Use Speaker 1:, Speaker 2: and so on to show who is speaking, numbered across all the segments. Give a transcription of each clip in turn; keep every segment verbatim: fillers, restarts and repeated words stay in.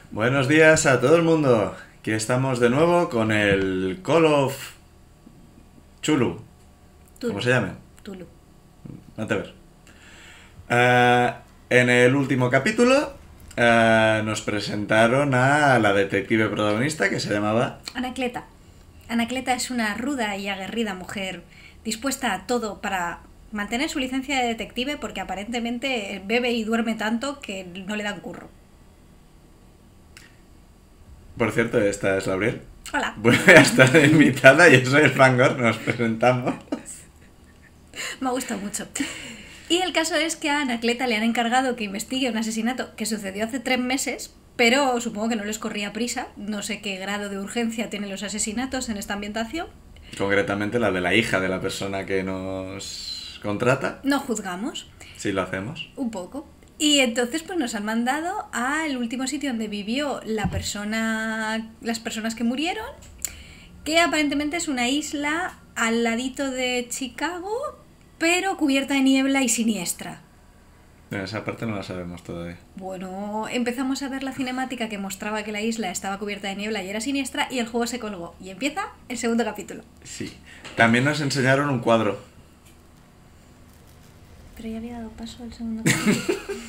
Speaker 1: Buenos días a todo el mundo. Aquí estamos de nuevo con el Call of Chulu.
Speaker 2: Tulu.
Speaker 1: ¿Cómo se llame?
Speaker 2: Tulu.
Speaker 1: No te ver. Uh, en el último capítulo uh, nos presentaron a la detective protagonista que se llamaba
Speaker 2: Anacleta. Anacleta es una ruda y aguerrida mujer dispuesta a todo para mantener su licencia de detective porque aparentemente bebe y duerme tanto que no le dan curro.
Speaker 1: Por cierto, esta es Lauriel.
Speaker 2: Hola.
Speaker 1: Vuelve a estar invitada y yo soy el Fangor, nos presentamos.
Speaker 2: Me ha gustado mucho. Y el caso es que a Anacleta le han encargado que investigue un asesinato que sucedió hace tres meses, pero supongo que no les corría prisa. No sé qué grado de urgencia tienen los asesinatos en esta ambientación.
Speaker 1: Concretamente la de la hija de la persona que nos contrata.
Speaker 2: No juzgamos.
Speaker 1: Sí, lo hacemos.
Speaker 2: Un poco. Y entonces pues nos han mandado al último sitio donde vivió la persona, las personas que murieron, que aparentemente es una isla al ladito de Chicago, pero cubierta de niebla y siniestra.
Speaker 1: Esa parte no la sabemos todavía.
Speaker 2: Bueno, empezamos a ver la cinemática que mostraba que la isla estaba cubierta de niebla y era siniestra y el juego se colgó. Y empieza el segundo capítulo.
Speaker 1: Sí. También nos enseñaron un cuadro.
Speaker 2: Pero ya había dado paso al segundo capítulo.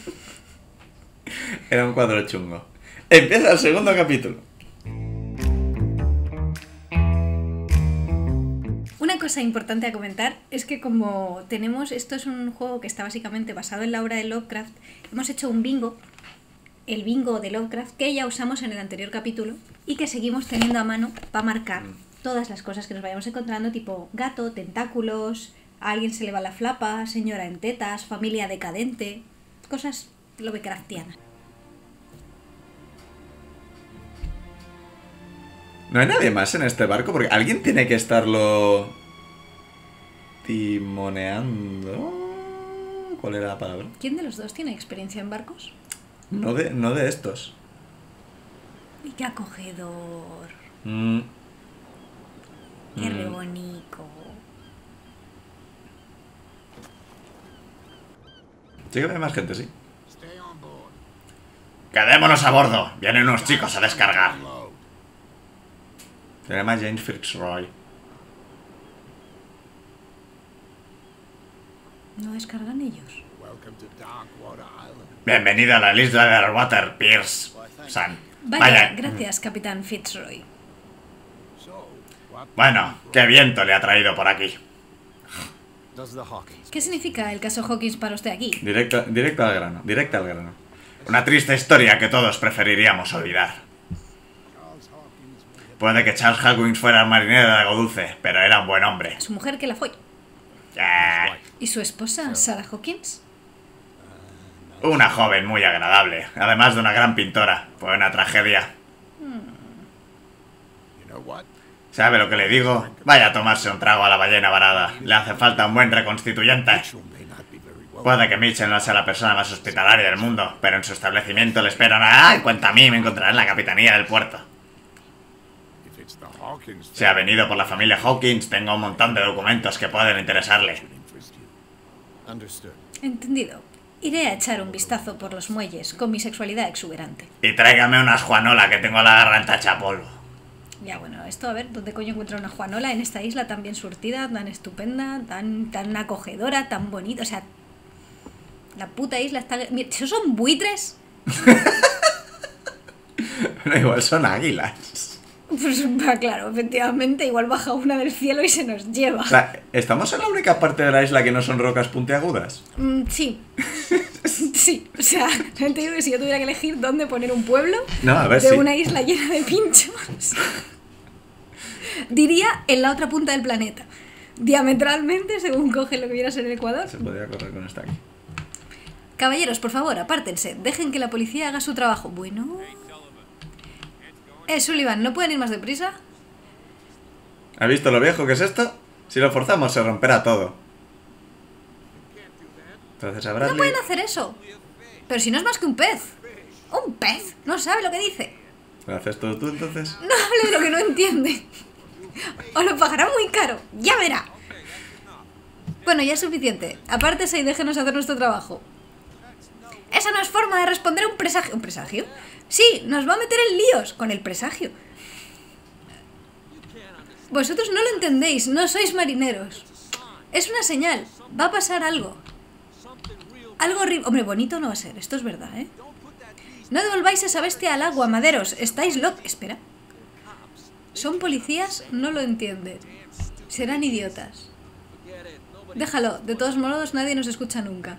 Speaker 1: Era un cuadro chungo. Empieza el segundo capítulo.
Speaker 2: Una cosa importante a comentar es que como tenemos, esto es un juego que está básicamente basado en la obra de Lovecraft, hemos hecho un bingo, el bingo de Lovecraft, que ya usamos en el anterior capítulo y que seguimos teniendo a mano para marcar todas las cosas que nos vayamos encontrando, tipo gato, tentáculos, a alguien se le va la flapa, señora en tetas, familia decadente, cosas Lovecraftianas.
Speaker 1: ¿No hay nadie más en este barco? Porque alguien tiene que estarlo timoneando. ¿Cuál era la palabra?
Speaker 2: ¿Quién de los dos tiene experiencia en barcos?
Speaker 1: No de, no de estos.
Speaker 2: ¡Y qué acogedor!
Speaker 1: Mm.
Speaker 2: ¡Qué
Speaker 1: Mm.
Speaker 2: re bonito!
Speaker 1: Sí que hay más gente, sí. Quedémonos a bordo. Vienen unos chicos a descargar. Se llama James Fitzroy.
Speaker 2: ¿No descargan ellos?
Speaker 1: Bienvenido a la isla de Darkwater, Pierce. San.
Speaker 2: Vaya,
Speaker 1: Vaya.
Speaker 2: gracias, Capitán Fitzroy.
Speaker 1: Bueno, qué viento le ha traído por aquí.
Speaker 2: ¿Qué significa el caso Hawkins para usted aquí?
Speaker 1: Directo, directo al grano, directo al grano. Una triste historia que todos preferiríamos olvidar. Puede que Charles Hawkins fuera el marinero de Lago Dulce, pero era un buen hombre.
Speaker 2: Su mujer que la fue.
Speaker 1: Yeah.
Speaker 2: ¿Y su esposa, Sarah Hawkins?
Speaker 1: Una joven muy agradable, además de una gran pintora. Fue una tragedia. ¿Sabe lo que le digo? Vaya a tomarse un trago a la ballena varada. Le hace falta un buen reconstituyente. Puede que Mitchell no sea la persona más hospitalaria del mundo, pero en su establecimiento le esperan a... ¡Ay, cuenta a mí! Me encontrará en la capitanía del puerto. Si ha venido por la familia Hawkins, tengo un montón de documentos que pueden interesarle.
Speaker 2: Entendido. Iré a echar un vistazo por los muelles con mi sexualidad exuberante.
Speaker 1: Y tráigame unas Juanola, que tengo la garganta hecha polvo.
Speaker 2: Ya, bueno, esto a ver, ¿dónde coño encuentro una Juanola en esta isla tan bien surtida, tan estupenda, tan, tan acogedora, tan bonita? O sea, la puta isla está... Mira, ¿esos son buitres?
Speaker 1: Pero igual son águilas.
Speaker 2: Pues claro, efectivamente, igual baja una del cielo y se nos lleva.
Speaker 1: O sea, ¿estamos en la única parte de la isla que no son rocas puntiagudas?
Speaker 2: Mm, sí. Sí, o sea, te digo que si yo tuviera que elegir dónde poner un pueblo
Speaker 1: No, a ver
Speaker 2: de
Speaker 1: si...
Speaker 2: una isla llena de pinchos, diría en la otra punta del planeta. Diametralmente, según coge lo que viera a ser el Ecuador.
Speaker 1: Se podría correr con esta aquí.
Speaker 2: Caballeros, por favor, apártense. Dejen que la policía haga su trabajo. Bueno... Eh, Sullivan, ¿no pueden ir más deprisa?
Speaker 1: ¿Ha visto lo viejo que es esto? Si lo forzamos se romperá todo. Entonces a Bradley...
Speaker 2: No pueden hacer eso. Pero si no es más que un pez. ¿Un pez? No sabe lo que dice.
Speaker 1: ¿Lo haces todo tú entonces?
Speaker 2: No hable de lo que no entiende. O lo pagará muy caro. Ya verá. Bueno, ya es suficiente. Apártese y déjenos hacer nuestro trabajo. Esa no es forma de responder a un presagio. ¿Un presagio? Sí, nos va a meter en líos con el presagio. Vosotros no lo entendéis, no sois marineros. Es una señal, va a pasar algo. Algo horrible. Hombre, bonito no va a ser, esto es verdad, ¿eh? No devolváis esa bestia al agua, maderos. Estáis locos. Espera. ¿Son policías? No lo entienden. Serán idiotas. Déjalo. De todos modos, nadie nos escucha nunca.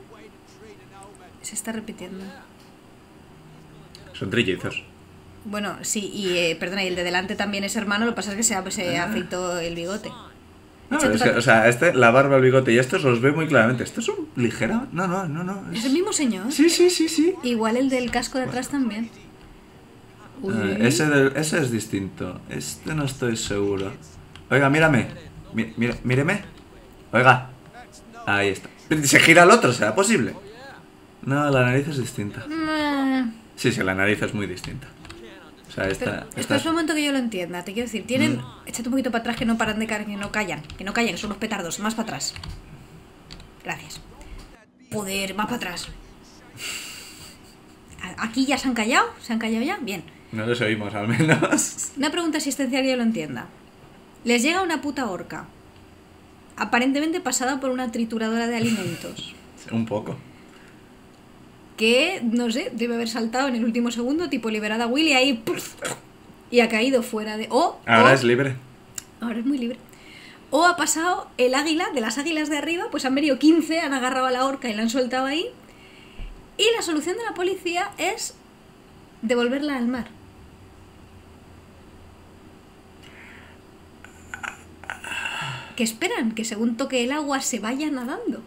Speaker 2: Se está repitiendo.
Speaker 3: Son trillizos.
Speaker 2: Bueno, sí, y eh, perdona, y el de delante también es hermano, lo que pasa es que se, se afeitó el bigote.
Speaker 3: No,
Speaker 2: Échate
Speaker 3: es que,
Speaker 2: pa-
Speaker 3: o sea, este, la barba, el bigote y estos los veo muy claramente. ¿Estos son ligera? No, no, no, no.
Speaker 2: ¿Es el mismo señor?
Speaker 3: Sí, sí, sí, sí.
Speaker 2: Igual el del casco de atrás también. Uy.
Speaker 3: Ah, ese, del- ese es distinto. Este no estoy seguro. Oiga, mírame. Mi- mire- míreme. Oiga. Ahí está. ¿Se gira el otro? ¿Será posible? No, la nariz es distinta.
Speaker 2: Mm,
Speaker 3: Sí, sí, la nariz es muy distinta. O sea, esta...
Speaker 2: Pero,
Speaker 3: esta
Speaker 2: espera un momento que yo lo entienda. Te quiero decir, tienen... Échate un poquito para atrás que no paran de caer, que no callan. Que no callan, que son unos petardos. Más para atrás. Gracias. Joder, más para atrás. A- Aquí ya se han callado. ¿Se han callado ya? Bien.
Speaker 3: No los oímos, al menos.
Speaker 2: Una pregunta existencial que yo lo entienda. Les llega una puta orca. Aparentemente pasada por una trituradora de alimentos.
Speaker 3: Un poco.
Speaker 2: Que, no sé, debe haber saltado en el último segundo, tipo liberada Willy, ahí... ¡puf! Y ha caído fuera de... O,
Speaker 3: Ahora
Speaker 2: o-
Speaker 3: es libre.
Speaker 2: Ahora es muy libre. O ha pasado el águila, de las águilas de arriba, pues han venido quince, han agarrado a la orca y la han soltado ahí. Y la solución de la policía es devolverla al mar. Que esperan que según toque el agua se vaya nadando.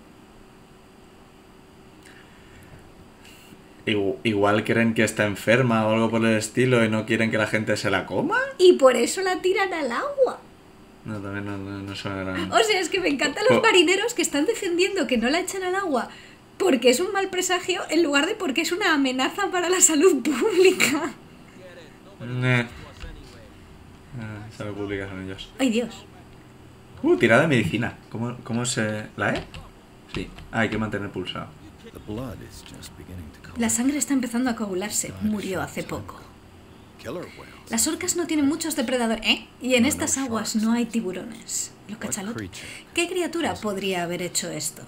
Speaker 3: Igu- Igual creen que está enferma o algo por el estilo y no quieren que la gente se la coma.
Speaker 2: Y por eso la tiran al agua.
Speaker 3: No, también no, no, no suena gran...
Speaker 2: O sea, es que me encantan los
Speaker 3: Oh.
Speaker 2: marineros que están defendiendo que no la echan al agua porque es un mal presagio en lugar de porque es una amenaza para la salud pública.
Speaker 3: Eh. Ah, salud pública son ellos.
Speaker 2: Ay, Dios.
Speaker 3: Uh, tirada de medicina. ¿Cómo, cómo se...? ¿La E? Sí. Ah, hay que mantener pulsado.
Speaker 4: The blood is just beginning to coagulate.
Speaker 2: La sangre está empezando a coagularse. Murió hace poco.
Speaker 4: Killer whales.
Speaker 2: Las orcas no tienen muchos depredadores, ¿eh? Y en estas aguas no hay tiburones. ¿Lo cachalot? ¿Qué criatura podría haber hecho esto?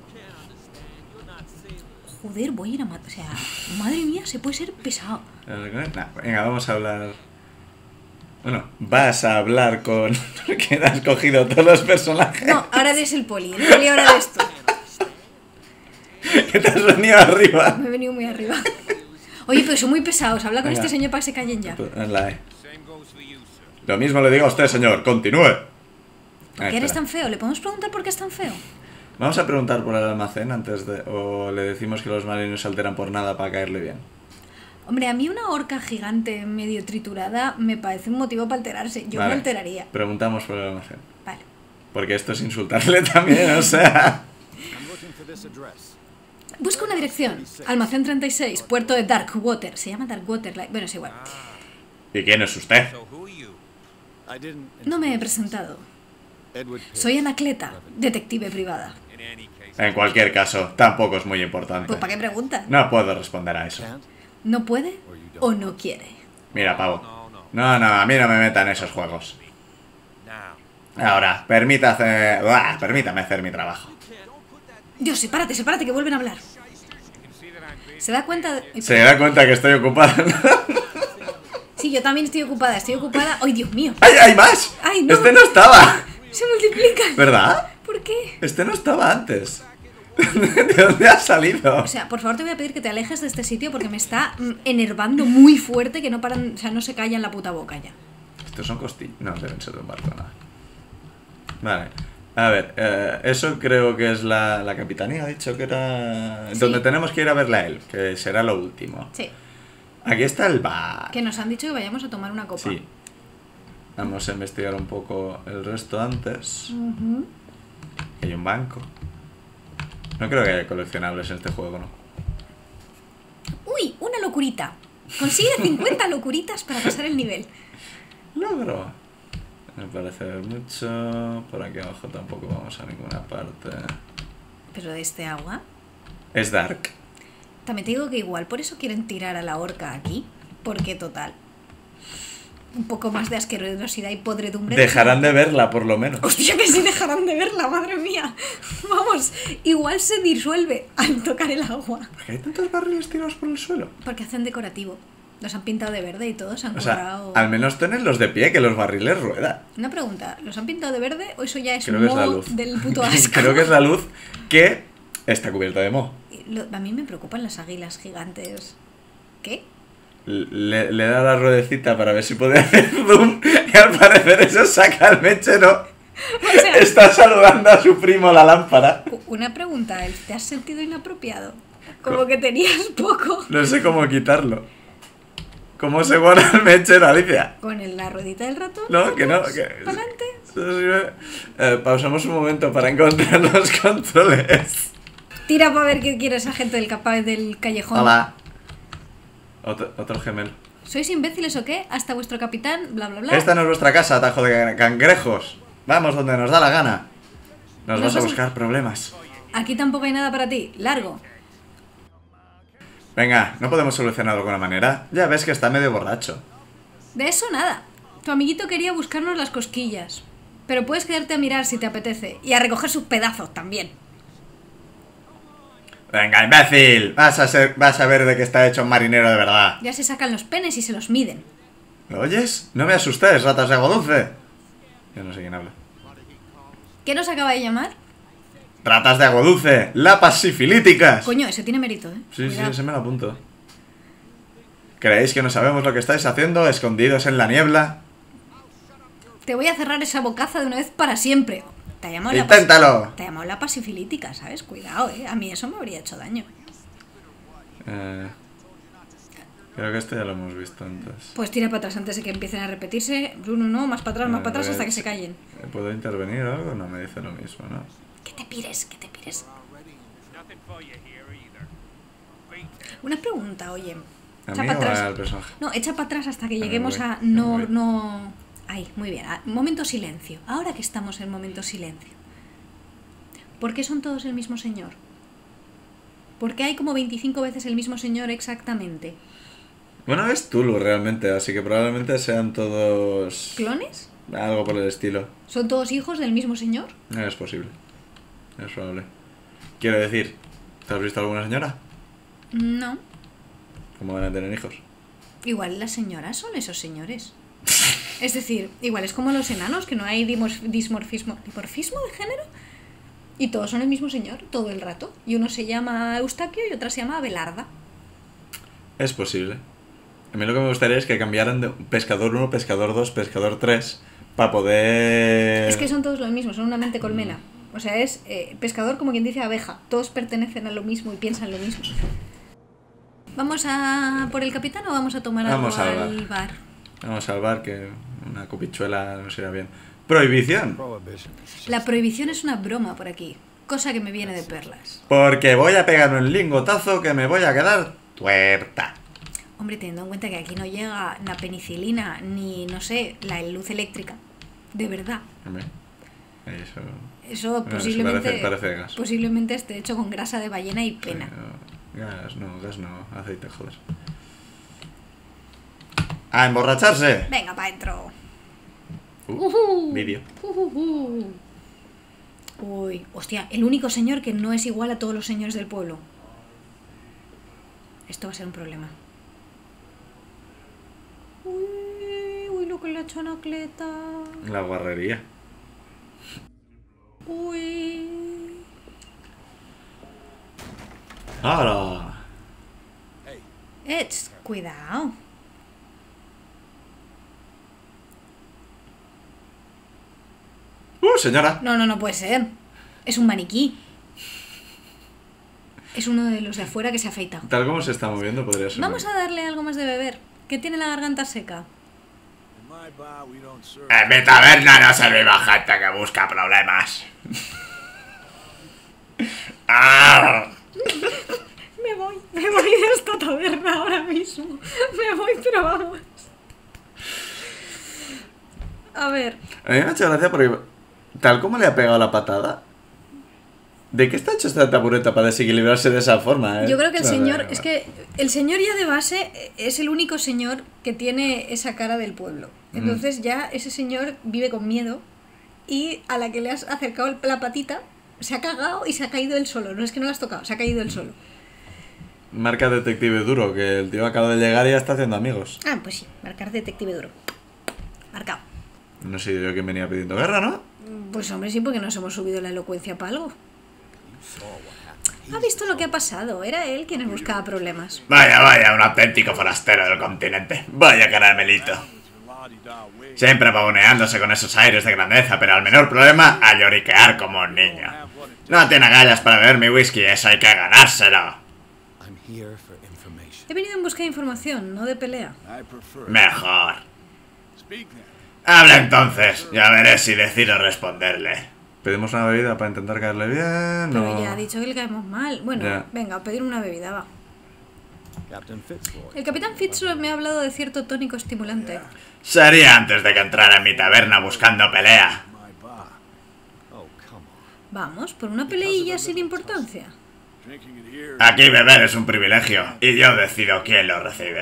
Speaker 2: Joder, voy a ir a matar. O sea, madre mía, se puede ser pesado.
Speaker 3: Nah, venga, vamos a hablar... Bueno, vas a hablar con... ¿Quién has cogido todos los personajes?
Speaker 2: No, ahora eres el poli. El poli ahora eres tú.
Speaker 3: Que te has venido arriba.
Speaker 2: Me he venido muy arriba. Oye, pero son muy pesados. Habla con
Speaker 3: Venga.
Speaker 2: este señor para que se callen ya.
Speaker 3: En la E. Lo mismo le digo a usted, señor. Continúe. Ah,
Speaker 2: ¿Por qué eres
Speaker 3: espera.
Speaker 2: tan feo? ¿Le podemos preguntar por qué es tan feo?
Speaker 3: Vamos a preguntar por el almacén antes de... O le decimos que los marinos se alteran por nada para caerle bien.
Speaker 2: Hombre, a mí una orca gigante medio triturada me parece un motivo para alterarse. Yo
Speaker 3: Vale.
Speaker 2: me alteraría.
Speaker 3: Preguntamos por el almacén.
Speaker 2: Vale.
Speaker 3: Porque esto es insultarle también, o sea...
Speaker 4: I'm looking for this address.
Speaker 2: Busca una dirección. Almacén treinta y seis, puerto de Darkwater. Se llama Darkwater. like- Bueno, es igual.
Speaker 3: ¿Y quién es usted?
Speaker 4: I didn't.
Speaker 2: No me he presentado.
Speaker 4: Edward Pitt.
Speaker 2: Soy Anacleta, detective privada.
Speaker 3: En cualquier caso, tampoco es muy importante.
Speaker 2: Pues ¿para qué pregunta?
Speaker 3: No puedo responder a eso.
Speaker 4: Can't.
Speaker 2: ¿No puede o no quiere?
Speaker 3: Mira, pavo. No, no, a mí no me metan en esos juegos. Ahora, permita hacer... Buah, permítame hacer mi trabajo.
Speaker 2: Dios, sepárate, sepárate, que vuelven a hablar. ¿Se da cuenta? de-
Speaker 3: Se da cuenta que estoy ocupado.
Speaker 2: Sí, yo también estoy ocupada, estoy ocupada. ¡Ay, Dios mío!
Speaker 3: ¡Ay, hay más!
Speaker 2: Ay, no.
Speaker 3: Este no estaba.
Speaker 2: Se multiplican.
Speaker 3: ¿Verdad?
Speaker 2: ¿Por qué?
Speaker 3: Este no estaba antes. ¿De dónde ha salido?
Speaker 2: O sea, por favor te voy a pedir que te alejes de este sitio porque me está mm, enervando muy fuerte que no paran, o sea, no se callan la puta boca ya.
Speaker 3: Estos son costillas. No, deben ser de un barco, nada. Vale. A ver, eh, eso creo que es la, la capitanía, ha dicho que era...
Speaker 2: Sí.
Speaker 3: Donde tenemos que ir a verla a él, que será lo último.
Speaker 2: Sí.
Speaker 3: Aquí está el bar.
Speaker 2: Que nos han dicho que vayamos a tomar una copa.
Speaker 3: Sí. Vamos a investigar un poco el resto antes.
Speaker 2: Ujú.
Speaker 3: Hay un banco. No creo que haya coleccionables en este juego, ¿no?
Speaker 2: Uy, una locurita. Consigue cincuenta locuritas para pasar el nivel.
Speaker 3: Logro. Me parece mucho. Por aquí abajo tampoco vamos a ninguna parte.
Speaker 2: Pero de este agua.
Speaker 3: Es dark.
Speaker 2: También te digo que igual por eso quieren tirar a la horca aquí. Porque total. Un poco más de asquerosidad y podredumbre.
Speaker 3: Dejarán de verla, por lo menos.
Speaker 2: Hostia, que sí dejarán de verla, madre mía. Vamos, igual se disuelve al tocar el agua.
Speaker 3: ¿Por qué hay tantos barriles tirados por el suelo?
Speaker 2: Porque hacen decorativo. Los han pintado de verde y todos han
Speaker 3: O sea,
Speaker 2: currado.
Speaker 3: al menos tenés los de pie, que los barriles ruedan.
Speaker 2: Una pregunta, ¿los han pintado de verde o eso ya es
Speaker 3: Creo que es la
Speaker 2: moho
Speaker 3: luz.
Speaker 2: del puto asco?
Speaker 3: Creo que es la luz que está cubierta de moho.
Speaker 2: Lo- a mí me preocupan las águilas gigantes. ¿Qué?
Speaker 3: Le, le da la ruedecita para ver si puede hacer zoom y al parecer eso saca el mechero.
Speaker 2: O sea-
Speaker 3: Está saludando a su primo la lámpara.
Speaker 2: U- Una pregunta, ¿te has sentido inapropiado? Como que tenías poco.
Speaker 3: No sé cómo quitarlo. ¿Cómo se guarda el mechero, Alicia?
Speaker 2: ¿Con el- la ruedita del ratón?
Speaker 3: No, que no.
Speaker 2: Vamos,
Speaker 3: Que...
Speaker 2: ¿pa'lante?
Speaker 3: Eso sirve. Eh, pausamos un momento para encontrar los controles.
Speaker 2: Tira para ver qué quiere esa gente del, capa del callejón.
Speaker 3: Hola. Otro, otro gemelo.
Speaker 2: ¿Sois imbéciles o qué? Hasta vuestro capitán, bla bla bla.
Speaker 3: Esta no es vuestra casa, atajo de cangrejos. Vamos donde nos da la gana. Nos
Speaker 2: No
Speaker 3: vas a
Speaker 2: pasa-
Speaker 3: buscar problemas.
Speaker 2: Aquí tampoco hay nada para ti. Largo.
Speaker 3: Venga, ¿no podemos solucionarlo de alguna manera? Ya ves que está medio borracho.
Speaker 2: De eso nada. Tu amiguito quería buscarnos las cosquillas. Pero puedes quedarte a mirar si te apetece. Y a recoger sus pedazos también.
Speaker 1: Venga, imbécil. Vas a, ser, vas a ver de qué está hecho un marinero de verdad.
Speaker 2: Ya se sacan los penes y se los miden.
Speaker 3: ¿Lo oyes? No me asustes, ratas de agua dulce. Yo no sé quién habla.
Speaker 2: ¿Qué nos acaba de llamar?
Speaker 1: Ratas de agua dulce, lapas sifilíticas.
Speaker 2: Coño, ese tiene mérito, ¿eh?
Speaker 3: Sí,
Speaker 2: Cuidado.
Speaker 3: sí, ese me lo apunto. ¿Creéis que no sabemos lo que estáis haciendo, escondidos en la niebla?
Speaker 2: Te voy a cerrar esa bocaza de una vez para siempre. Te ha llamado la pas-
Speaker 1: Inténtalo.
Speaker 2: Te ha llamado la pasifilítica, ¿sabes? Cuidado, ¿eh? A mí eso me habría hecho daño.
Speaker 3: Eh, creo que esto ya lo hemos visto antes.
Speaker 2: Pues tira para atrás antes de que empiecen a repetirse. Uno, no, más para atrás, más
Speaker 3: A
Speaker 2: para atrás
Speaker 3: ver,
Speaker 2: hasta que se callen.
Speaker 3: ¿Puedo intervenir o algo? No me dice lo mismo, ¿no?
Speaker 2: Que te pires, que te pires. Una pregunta, oye.
Speaker 3: ¿A
Speaker 2: Echa
Speaker 3: mí
Speaker 2: para
Speaker 3: o
Speaker 2: atrás.
Speaker 3: al personaje?
Speaker 2: No, echa para atrás hasta que
Speaker 3: Ah,
Speaker 2: lleguemos
Speaker 3: voy,
Speaker 2: a
Speaker 3: ah,
Speaker 2: no,
Speaker 3: voy.
Speaker 2: no. Ahí, muy bien. Ah, momento silencio. Ahora que estamos en momento silencio. ¿Por qué son todos el mismo señor? ¿Por qué hay como veinticinco veces el mismo señor exactamente?
Speaker 3: Bueno, es Tulu realmente, así que probablemente sean todos...
Speaker 2: ¿Clones?
Speaker 3: Algo por el estilo.
Speaker 2: ¿Son todos hijos del mismo señor?
Speaker 3: No es posible. Es probable. Quiero decir, ¿te has visto alguna señora?
Speaker 2: No.
Speaker 3: ¿Cómo van a tener hijos?
Speaker 2: Igual las señoras son esos señores. Es decir, igual es como los enanos, que no hay dimorf- dismorfismo. ¿Dimorfismo de género? Y todos son el mismo señor, todo el rato. Y uno se llama Eustaquio y otra se llama Abelarda.
Speaker 3: Es posible. A mí lo que me gustaría es que cambiaran de pescador uno, pescador dos, pescador tres para poder...
Speaker 2: Es que son todos lo mismo, son una mente colmena. O sea, es eh, pescador como quien dice abeja. Todos pertenecen a lo mismo y piensan lo mismo. ¿Vamos a por el capitán o vamos a tomar
Speaker 3: Vamos
Speaker 2: algo
Speaker 3: al
Speaker 2: al bar?
Speaker 3: Vamos a salvar que una copichuela nos irá bien. Prohibición.
Speaker 4: Prohibition.
Speaker 2: La prohibición es una broma por aquí. Cosa que me viene de perlas.
Speaker 3: Porque voy a pegarme un lingotazo que me voy a quedar tuerta.
Speaker 2: Hombre, teniendo en cuenta que aquí no llega la penicilina ni, no sé, la luz eléctrica. De verdad.
Speaker 3: Hombre, eso...
Speaker 2: Eso
Speaker 3: Bueno,
Speaker 2: posiblemente,
Speaker 3: eso parece- parece gas.
Speaker 2: posiblemente esté hecho con grasa de ballena y pena.
Speaker 3: Eh, gas no, gas no, aceite, joder.
Speaker 1: A emborracharse.
Speaker 2: Venga, pa' dentro.
Speaker 3: Uh,
Speaker 2: Ujú.
Speaker 3: vídeo.
Speaker 2: Ujujú. Uy, hostia, el único señor que no es igual a todos los señores del pueblo. Esto va a ser un problema. Uy, uy, lo que le ha hecho a Anacleta.
Speaker 3: La guarrería.
Speaker 2: Uy.
Speaker 3: ¡Ahora!
Speaker 2: Ech, cuidado.
Speaker 3: ¡Uh, señora!
Speaker 2: No, no, no puede ser. Es un maniquí. Es uno de los de afuera que se ha afeitado.
Speaker 3: Tal como se está moviendo podría ser.
Speaker 2: Vamos a darle algo más de beber, que tiene la garganta seca.
Speaker 4: In my bar, we don't serve.
Speaker 1: En mi taberna no servimos gente que busca problemas. ¡Ah!
Speaker 2: Me voy, me voy de esta taberna ahora mismo. Me voy, pero vamos. A ver,
Speaker 3: A mí me ha hecho gracia porque tal como le ha pegado la patada, ¿De qué está hecho esta tabureta para desequilibrarse de esa forma? Eh?
Speaker 2: Yo creo que el
Speaker 3: O sea,
Speaker 2: señor,
Speaker 3: de-
Speaker 2: es que el señor ya de base es el único señor que tiene esa cara del pueblo. Entonces ya ese señor vive con miedo y a la que le has acercado la patita se ha cagado y se ha caído él solo. No es que no lo has tocado, se ha caído él solo.
Speaker 3: Marca detective duro, que el tío acaba de llegar y ya está haciendo amigos.
Speaker 2: Ah, pues sí, marcar detective duro. Marcado.
Speaker 3: No sé yo quién venía pidiendo guerra, ¿no?
Speaker 2: Pues hombre, sí, porque nos hemos subido la elocuencia para algo. Ha visto lo que ha pasado, era él quien nos buscaba problemas.
Speaker 1: Vaya, vaya, un auténtico forastero del continente. Vaya caramelito. Siempre pavoneándose con esos aires de grandeza, pero al menor problema, a lloriquear como un niño. No tiene agallas para beber mi whisky, eso hay que ganárselo.
Speaker 2: He venido en busca de información, no de pelea.
Speaker 1: Mejor. Habla entonces, ya veré si decido responderle.
Speaker 3: Pedimos una bebida para intentar caerle bien,
Speaker 2: Pero
Speaker 3: o...
Speaker 2: ya ha dicho que le caemos mal. Bueno,
Speaker 3: Ya.
Speaker 2: venga, a pedir una bebida, va. El capitán Fitzroy me ha hablado de cierto tónico estimulante.
Speaker 1: Sería antes de que entrara en mi taberna buscando pelea.
Speaker 2: Vamos, por una peleilla sin importancia.
Speaker 1: Aquí beber es un privilegio, y yo decido quién lo recibe.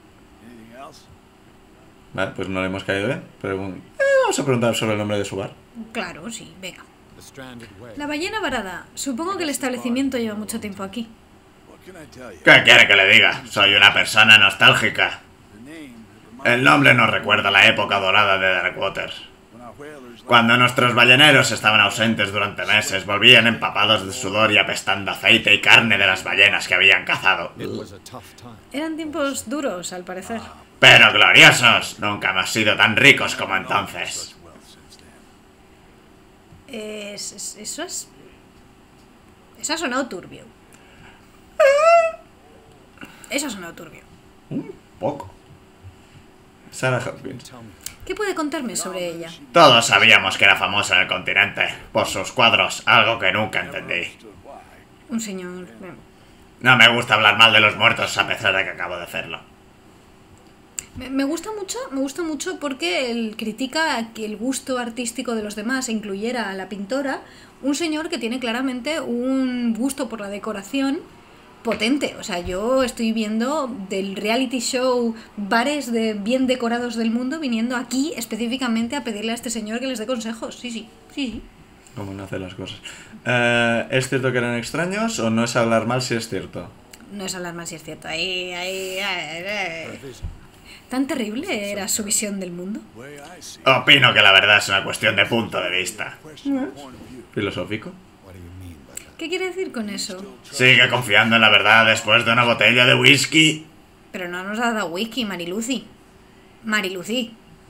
Speaker 3: Vale, pues no le hemos caído bien, pero eh, vamos a preguntar sobre el nombre de su bar.
Speaker 2: Claro, sí, venga. La ballena varada. Supongo que el establecimiento lleva mucho tiempo aquí.
Speaker 1: ¿Qué quiere que le diga? Soy una persona nostálgica. El nombre nos recuerda la época dorada de Darkwater. Cuando nuestros balleneros estaban ausentes durante meses, volvían empapados de sudor y apestando aceite y carne de las ballenas que habían cazado.
Speaker 2: Eran tiempos duros, al parecer.
Speaker 1: Pero gloriosos, nunca hemos sido tan ricos como entonces.
Speaker 2: Es, es- eso es... Eso ha sonado turbio. Eso ha sonado turbio.
Speaker 3: Poco. Sarah Hopkins.
Speaker 2: ¿Qué puede contarme sobre ella?
Speaker 1: Todos sabíamos que era famosa en el continente, por sus cuadros, algo que nunca entendí.
Speaker 2: Un señor...
Speaker 1: No me gusta hablar mal de los muertos a pesar de que acabo de hacerlo.
Speaker 2: Me, me gusta mucho, me gusta mucho porque él critica que el gusto artístico de los demás incluyera a la pintora, un señor que tiene claramente un gusto por la decoración potente. O sea, yo estoy viendo del reality show bares de bien decorados del mundo viniendo aquí específicamente a pedirle a este señor que les dé consejos. Sí, sí, sí, sí.
Speaker 3: Cómo no hace las cosas. Eh, ¿Es cierto que eran extraños o no es hablar mal si es cierto?
Speaker 2: No es hablar mal si es cierto. Ahí, ahí, ahí, ahí. ¿Tan terrible era su visión del mundo?
Speaker 1: Opino que la verdad es una cuestión de punto de vista.
Speaker 3: ¿Filosófico?
Speaker 2: ¿Qué quiere decir con eso?
Speaker 1: Sigue confiando en la verdad después de una botella de whisky.
Speaker 2: Pero no nos ha dado whisky, Mariluci. Mariluci.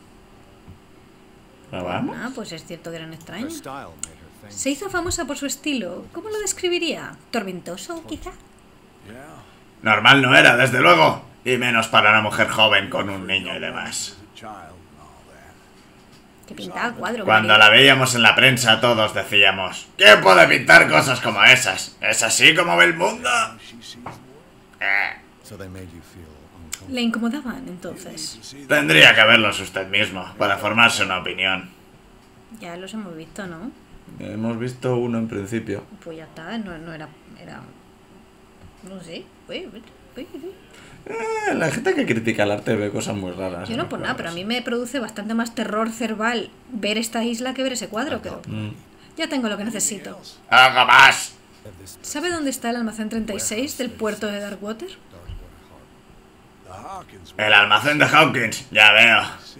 Speaker 3: ¿La vamos?
Speaker 2: Ah, pues es cierto que eran extraños. Se hizo famosa por su estilo. ¿Cómo lo describiría? ¿Tormentoso, quizá?
Speaker 1: Normal no era, desde luego. Y menos para una mujer joven con un niño y demás.
Speaker 2: Que pintaba cuadro.
Speaker 1: Cuando
Speaker 2: Mari.
Speaker 1: la veíamos en la prensa todos decíamos, ¿quién puede pintar cosas como esas? ¿Es así como ve el mundo? Eh,
Speaker 2: Le incomodaban, entonces.
Speaker 1: tendría que verlos usted mismo para formarse una opinión.
Speaker 2: Ya los hemos visto, ¿no?
Speaker 3: Hemos visto uno en principio.
Speaker 2: Pues ya está, no, no era... era... No sé. Uy, uy, uy, uy.
Speaker 3: Eh, la gente que critica el arte ve cosas muy raras.
Speaker 2: Yo no por nada, pero a mí me produce bastante más terror cerval ver esta isla que ver ese cuadro, pero...
Speaker 3: Mm.
Speaker 2: Ya tengo lo que necesito.
Speaker 1: ¡Algo más!
Speaker 2: ¿Sabe dónde está el almacén treinta y seis del puerto de Darkwater?
Speaker 1: El almacén de Hawkins, ya veo.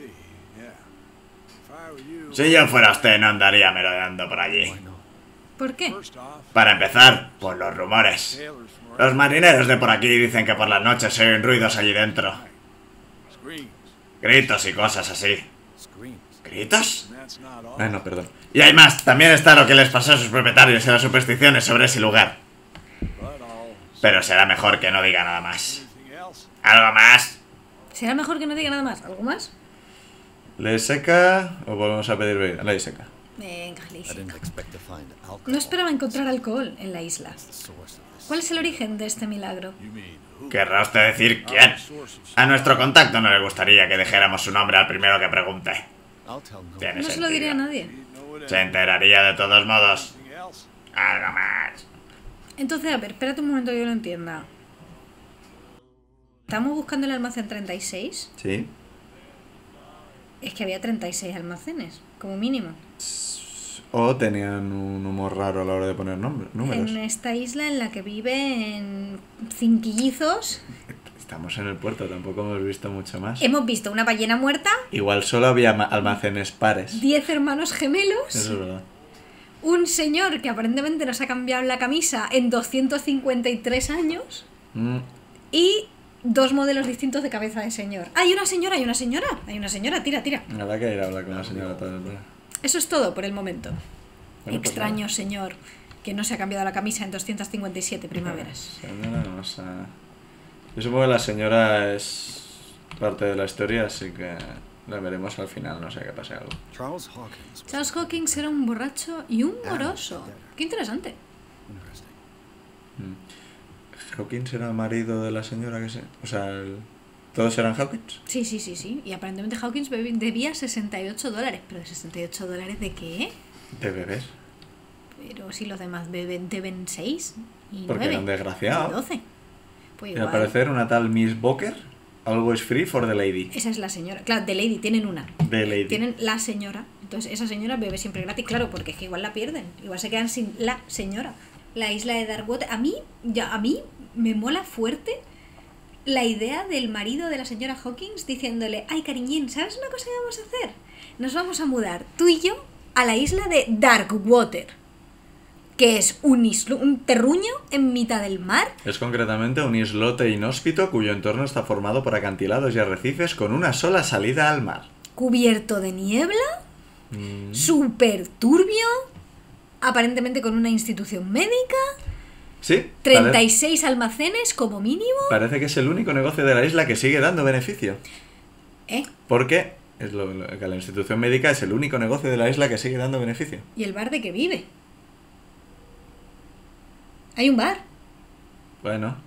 Speaker 1: Si yo fuera usted no andaría merodeando por allí.
Speaker 2: ¿Por qué?
Speaker 1: Para empezar, por los rumores. Los marineros de por aquí dicen que por las noches se oyen ruidos allí dentro. Gritos y cosas así. ¿Gritos?
Speaker 3: Ay, no, perdón.
Speaker 1: Y hay más, también está lo que les pasó a sus propietarios y las supersticiones sobre ese lugar. Pero será mejor que no diga nada más. ¿Algo más?
Speaker 2: ¿Será mejor que no diga nada más? ¿Algo más?
Speaker 3: ¿Ley seca o volvemos a pedir bebida? Ley seca.
Speaker 2: Venga, Lisa. No esperaba encontrar alcohol en la isla. ¿Cuál es el origen de este milagro?
Speaker 1: ¿Querrá usted decir quién? A nuestro contacto no le gustaría que dijéramos su nombre al primero que pregunte. Tiene
Speaker 2: No se lo diré a
Speaker 1: sentido.
Speaker 2: nadie.
Speaker 1: Se enteraría de todos modos. Algo más.
Speaker 2: Entonces, a ver, espérate un momento que yo lo entienda. Estamos buscando el almacén treinta y seis.
Speaker 3: Sí.
Speaker 2: Es que había treinta y seis almacenes, como mínimo.
Speaker 3: O tenían un humor raro a la hora de poner nombres, números.
Speaker 2: En esta isla en la que viven cinquillizos,
Speaker 3: Estamos en el puerto, tampoco hemos visto mucho más.
Speaker 2: hemos visto una ballena muerta,
Speaker 3: Igual solo había ma- almacenes pares.
Speaker 2: diez hermanos gemelos,
Speaker 3: Eso es verdad.
Speaker 2: un señor que aparentemente nos ha cambiado la camisa en doscientos cincuenta y tres años
Speaker 3: Mm,
Speaker 2: y dos modelos distintos de cabeza de señor. ¡Hay una señora! ¡Hay una señora! ¡Hay una señora! ¡Tira, tira!
Speaker 3: Habrá que ir a hablar con la señora todo el día.
Speaker 2: Eso es todo por el momento.
Speaker 3: Bueno, pues
Speaker 2: Extraño
Speaker 3: nada.
Speaker 2: señor que no se ha cambiado la camisa en doscientos cincuenta y siete primaveras.
Speaker 3: Señora, vamos a... Yo supongo que la señora es parte de la historia, así que la veremos al final, no sé qué pase algo.
Speaker 4: Charles Hawkins.
Speaker 2: Charles Hawkins era un borracho y un moroso. ¡Qué interesante!
Speaker 4: Interesting.
Speaker 3: ¿Hawkins era el marido de la señora que se...? O sea, el- ¿todos eran Hawkins?
Speaker 2: Sí, sí, sí, sí. Y aparentemente Hawkins bebe- debía sesenta y ocho dólares. ¿Pero de sesenta y ocho dólares de qué?
Speaker 3: De bebés.
Speaker 2: Pero si los demás beben, deben seis y
Speaker 3: Porque
Speaker 2: nueve.
Speaker 3: eran desgraciados.
Speaker 2: Y doce. Pues
Speaker 3: Y al
Speaker 2: igual.
Speaker 3: parecer una tal Miss Boker, always free for the lady.
Speaker 2: Esa es la señora. Claro, de Lady, tienen una.
Speaker 3: The lady.
Speaker 2: Tienen la señora. Entonces esa señora bebe siempre gratis, claro, porque es que igual la pierden. Igual se quedan sin la señora. La isla de Darkwater. A mí, ya, a mí me mola fuerte la idea del marido de la señora Hawkins diciéndole, ay cariñín, ¿sabes una cosa que vamos a hacer? Nos vamos a mudar tú y yo a la isla de Darkwater, que es un, islo, un terruño en mitad del mar.
Speaker 3: Es concretamente un islote inhóspito cuyo entorno está formado por acantilados y arrecifes con una sola salida al mar.
Speaker 2: Cubierto de niebla,
Speaker 3: Mm,
Speaker 2: súper turbio, aparentemente con una institución médica,
Speaker 3: Sí,
Speaker 2: treinta y
Speaker 3: pare-
Speaker 2: seis almacenes como mínimo.
Speaker 3: parece que es el único negocio de la isla que sigue dando beneficio.
Speaker 2: ¿Eh?
Speaker 3: Porque es lo, lo- que la institución médica es el único negocio de la isla que sigue dando beneficio.
Speaker 2: ¿Y el bar de qué vive? Hay un bar.
Speaker 3: Bueno.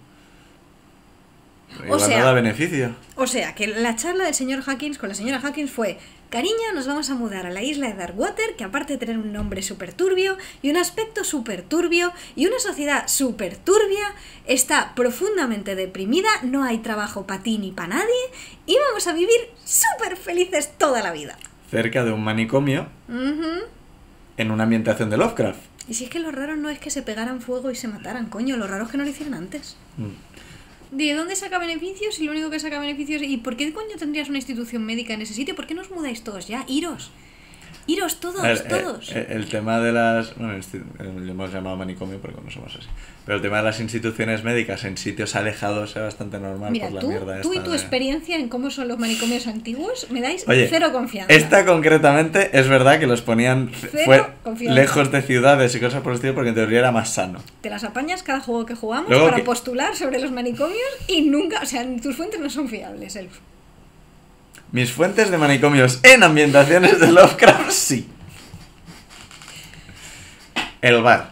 Speaker 3: Igual
Speaker 2: sea-
Speaker 3: no da beneficio.
Speaker 2: O sea, que la charla del señor Hawkins con la señora Hawkins fue, cariño, nos vamos a mudar a la isla de Darkwater, que aparte de tener un nombre súper turbio y un aspecto súper turbio y una sociedad súper turbia, está profundamente deprimida, no hay trabajo para ti ni para nadie y vamos a vivir súper felices toda la vida.
Speaker 3: Cerca de un manicomio
Speaker 2: Ujú.
Speaker 3: en una ambientación de Lovecraft.
Speaker 2: Y si es que lo raro no es que se pegaran fuego y se mataran, coño, lo raro es que no lo hicieron antes.
Speaker 3: Mm.
Speaker 2: ¿De dónde saca beneficios? Y lo único que saca beneficios... ¿Y por qué coño tendrías una institución médica en ese sitio? ¿Por qué no os mudáis todos ya? Iros. Iros todos,
Speaker 3: A ver, eh,
Speaker 2: todos.
Speaker 3: eh, el tema de las... Bueno, insti- eh, lo hemos llamado manicomio porque no somos así. Pero el tema de las instituciones médicas en sitios alejados es bastante normal
Speaker 2: Mira,
Speaker 3: por la
Speaker 2: tú,
Speaker 3: mierda
Speaker 2: tú y
Speaker 3: esta
Speaker 2: tu
Speaker 3: de-
Speaker 2: experiencia en cómo son los manicomios antiguos me dais
Speaker 3: Oye,
Speaker 2: cero confianza.
Speaker 3: esta concretamente es verdad que los ponían f-
Speaker 2: Cero
Speaker 3: fue-
Speaker 2: confianza.
Speaker 3: lejos de ciudades y cosas por el estilo porque en teoría era más sano.
Speaker 2: Te las apañas cada juego que jugamos
Speaker 3: Luego
Speaker 2: para
Speaker 3: que-
Speaker 2: postular sobre los manicomios y nunca... O sea, tus fuentes no son fiables, Elf.
Speaker 3: Mis fuentes de manicomios en ambientaciones de Lovecraft, sí. El bar.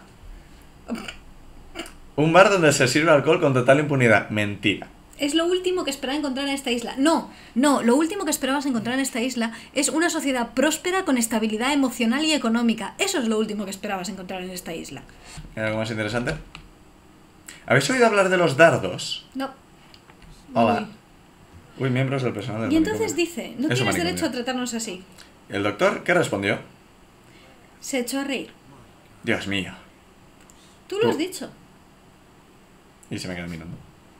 Speaker 3: Un bar donde se sirve alcohol con total impunidad. Mentira.
Speaker 2: Es lo último que esperaba encontrar en esta isla. No, no, lo último que esperabas encontrar en esta isla es una sociedad próspera con estabilidad emocional y económica. Eso es lo último que esperabas encontrar en esta isla.
Speaker 3: ¿Hay algo más interesante? ¿Habéis oído hablar de los dardos?
Speaker 2: No.
Speaker 3: Hola. Uy, miembros del personal del
Speaker 2: Y entonces
Speaker 3: manicomio.
Speaker 2: dice, no
Speaker 3: Es un
Speaker 2: tienes
Speaker 3: manicomio.
Speaker 2: derecho a tratarnos así.
Speaker 3: ¿El doctor qué respondió?
Speaker 2: Se echó a reír.
Speaker 3: Dios mío.
Speaker 2: Tú lo
Speaker 3: Tú.
Speaker 2: has dicho.
Speaker 3: Y se me queda mirando.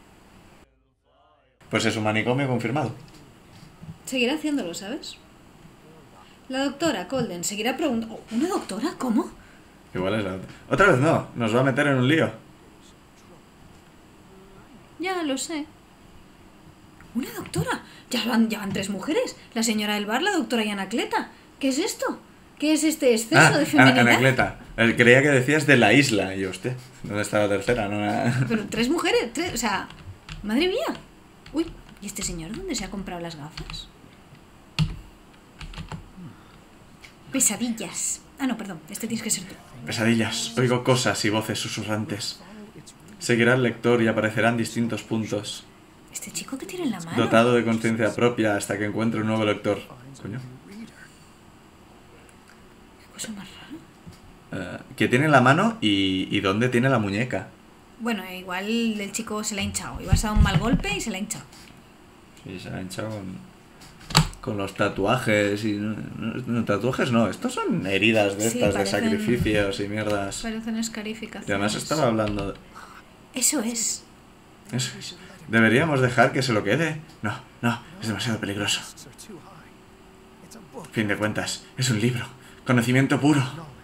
Speaker 3: Pues es un manicomio confirmado.
Speaker 2: Seguirá haciéndolo, ¿sabes? La doctora Colden seguirá preguntando... ¿Una doctora? ¿Cómo?
Speaker 3: Igual es la otra. Otra vez no, nos va a meter en un lío.
Speaker 2: Ya lo sé. ¿Una doctora? Ya van, ya van tres mujeres. La señora del bar, la doctora y Anacleta. ¿Qué es esto? ¿Qué es este exceso
Speaker 3: Ah,
Speaker 2: de
Speaker 3: Ana-
Speaker 2: feminidad?
Speaker 3: Anacleta. Eh, Creía que decías de la isla. Y yo, hostia, ¿dónde está la tercera? No, la-
Speaker 2: Pero tres mujeres, tres, o sea, madre mía. Uy, ¿y este señor dónde se ha comprado las gafas? Pesadillas. Ah, no, perdón, este tienes que ser tú.
Speaker 3: Pesadillas. Oigo cosas y voces susurrantes. Seguirá el lector y aparecerán distintos puntos.
Speaker 2: ¿Este chico que tiene en la mano?
Speaker 3: Dotado de conciencia propia hasta que encuentre un nuevo lector. Coño.
Speaker 2: ¿Qué cosa más rara?
Speaker 3: Eh, ¿qué tiene en la mano y, y dónde tiene la muñeca?
Speaker 2: Bueno, igual el chico se la ha hinchado. Iba a ser un mal golpe y se la ha hinchado.
Speaker 3: Sí, se la ha hinchado con, con los tatuajes y... No, no, tatuajes no, estos son heridas de
Speaker 2: Sí,
Speaker 3: estas de
Speaker 2: parecen-
Speaker 3: sacrificios y mierdas.
Speaker 2: Parecen escarificaciones.
Speaker 3: Y además estaba hablando de...
Speaker 2: Eso es.
Speaker 3: Eso es. ¿Deberíamos dejar que se lo quede? No, no, es demasiado peligroso. Fin de cuentas, es un libro. Conocimiento puro.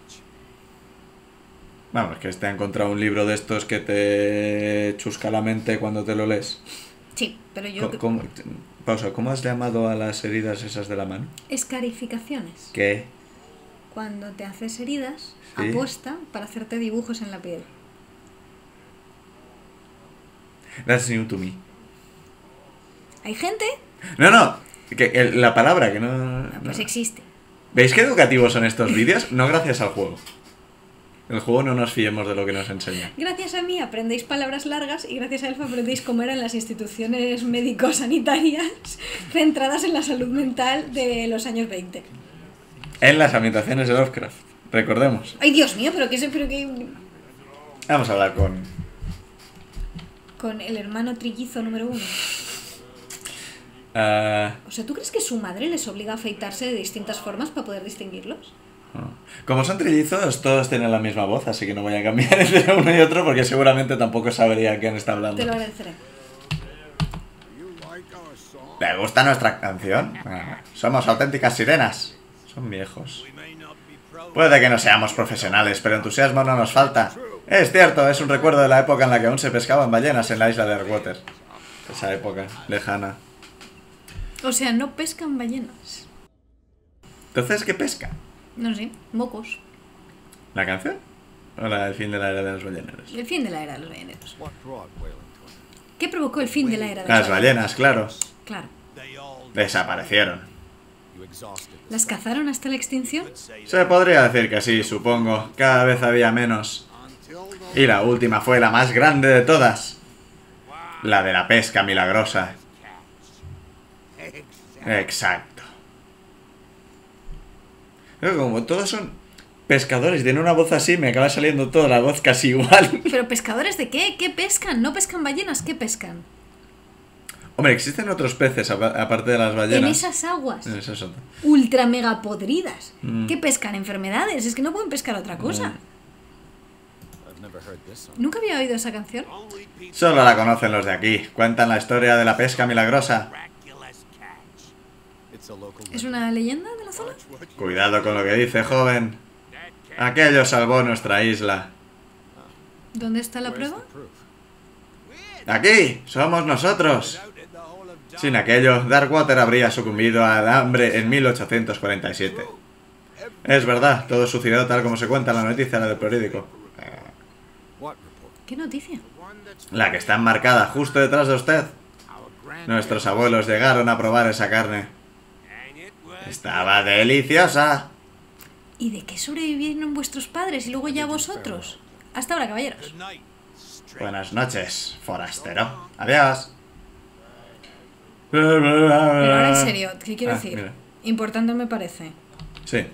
Speaker 3: Vamos, que este ha encontrado un libro de estos que te chusca la mente cuando te lo lees.
Speaker 2: Sí, pero yo...
Speaker 3: Co- ¿Cómo, pausa, ¿cómo has llamado a las heridas esas de la mano?
Speaker 2: Escarificaciones.
Speaker 3: ¿Qué?
Speaker 2: Cuando te haces heridas,
Speaker 3: Sí.
Speaker 2: aposta para hacerte dibujos en la piel.
Speaker 3: That's new to me.
Speaker 2: ¿Hay gente?
Speaker 3: No, no, que, el- la palabra que no...
Speaker 2: Ah, pues
Speaker 3: no.
Speaker 2: existe.
Speaker 3: ¿Veis qué educativos son estos vídeos? No gracias al juego. El juego no nos fiemos de lo que nos enseña.
Speaker 2: Gracias a mí aprendéis palabras largas y gracias a Elfa aprendéis cómo eran las instituciones médico-sanitarias centradas en la salud mental de los años veinte.
Speaker 3: En las ambientaciones de Lovecraft, recordemos.
Speaker 2: Ay, Dios mío, pero qué sé, pero qué...
Speaker 3: Vamos a hablar con...
Speaker 2: Con el hermano trillizo número uno.
Speaker 3: ah,
Speaker 2: O sea, ¿tú crees que su madre les obliga a afeitarse de distintas formas para poder distinguirlos?
Speaker 3: Como son trillizos, todos tienen la misma voz, así que no voy a cambiar entre uno y otro porque seguramente tampoco sabría quién está hablando.
Speaker 2: Te lo agradeceré.
Speaker 3: ¿Le gusta nuestra canción? Ah, somos auténticas sirenas. Son viejos. Puede que no seamos profesionales, pero entusiasmo no nos falta. Es cierto, es un recuerdo de la época en la que aún se pescaban ballenas en la isla de Airwater. Esa época lejana.
Speaker 2: O sea, no pescan ballenas.
Speaker 3: Entonces, ¿qué pesca?
Speaker 2: No sé, mocos.
Speaker 3: ¿La canción? ¿O la del fin de la era de los balleneros?
Speaker 2: El fin de la era de los balleneros.
Speaker 4: What brought whaling to an
Speaker 2: ¿Qué provocó el fin de la era de
Speaker 3: Las
Speaker 2: los
Speaker 3: ballenas, claro.
Speaker 2: Claro.
Speaker 3: Desaparecieron.
Speaker 4: You exhausted.
Speaker 2: ¿Las cazaron hasta la extinción?
Speaker 3: Se podría decir que sí, supongo. Cada vez había menos. Y la última fue la más grande de todas. La de la pesca milagrosa. Exacto. Pero como todos son pescadores y tienen una voz así, me acaba saliendo toda la voz casi igual.
Speaker 2: ¿Pero pescadores de qué? ¿Qué pescan? ¿No pescan ballenas? ¿Qué pescan?
Speaker 3: Hombre, existen otros peces apa- aparte de las ballenas.
Speaker 2: En esas aguas
Speaker 3: En esas otras.
Speaker 2: ultra mega podridas.
Speaker 3: Mm.
Speaker 2: ¿Qué pescan? ¿Enfermedades? Es que no pueden pescar otra cosa.
Speaker 4: I've never heard this song.
Speaker 2: ¿Nunca había oído esa canción?
Speaker 3: Solo la conocen los de aquí. Cuentan la historia de la pesca milagrosa.
Speaker 4: It's a local
Speaker 2: ¿Es una leyenda de la zona?
Speaker 3: Cuidado con lo que dice, joven. Aquello salvó nuestra isla.
Speaker 2: ¿Dónde está la
Speaker 4: Where's
Speaker 2: prueba?
Speaker 4: the proof?
Speaker 3: Aquí, somos nosotros. Sin aquello, Darkwater habría sucumbido al hambre en mil ochocientos cuarenta y siete. Es verdad, todo sucedió tal como se cuenta en la noticia del periódico.
Speaker 4: What report?
Speaker 2: ¿Qué noticia?
Speaker 3: La que está enmarcada justo detrás de usted. Nuestros abuelos llegaron a probar esa carne. Estaba deliciosa.
Speaker 2: ¿Y de qué sobrevivieron vuestros padres y luego ya vosotros? Hasta ahora, caballeros.
Speaker 3: Buenas noches, forastero. Adiós.
Speaker 2: Pero ahora en serio, ¿qué quiero
Speaker 3: Ah,
Speaker 2: decir?
Speaker 3: mira.
Speaker 2: Importante me parece.
Speaker 3: Sí.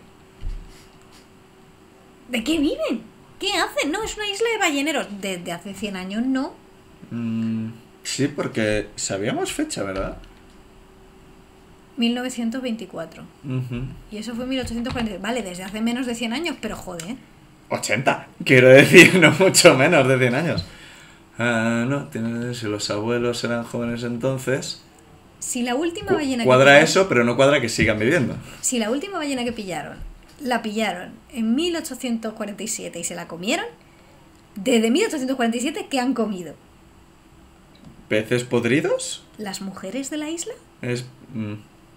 Speaker 2: ¿De qué viven? ¿Qué hacen? No, es una isla de balleneros. Desde hace cien años no.
Speaker 3: Mm, sí, porque sabíamos fecha, ¿verdad?
Speaker 2: mil novecientos veinticuatro.
Speaker 3: Ujú.
Speaker 2: Y eso fue mil ochocientos cuarenta. Vale, desde hace menos de cien años, pero joder.
Speaker 3: ochenta. Quiero decir, no mucho menos de cien años. Ah, no, tiene, si los abuelos eran jóvenes entonces...
Speaker 2: Si la última
Speaker 3: cu-
Speaker 2: ballena
Speaker 3: Cuadra
Speaker 2: que
Speaker 3: eso, pero no cuadra que sigan viviendo.
Speaker 2: Si la última ballena que pillaron, la pillaron en mil ochocientos cuarenta y siete y se la comieron, desde mil ochocientos cuarenta y siete, ¿qué han comido?
Speaker 3: ¿Peces podridos?
Speaker 2: ¿Las mujeres de la isla?
Speaker 3: Es... mm,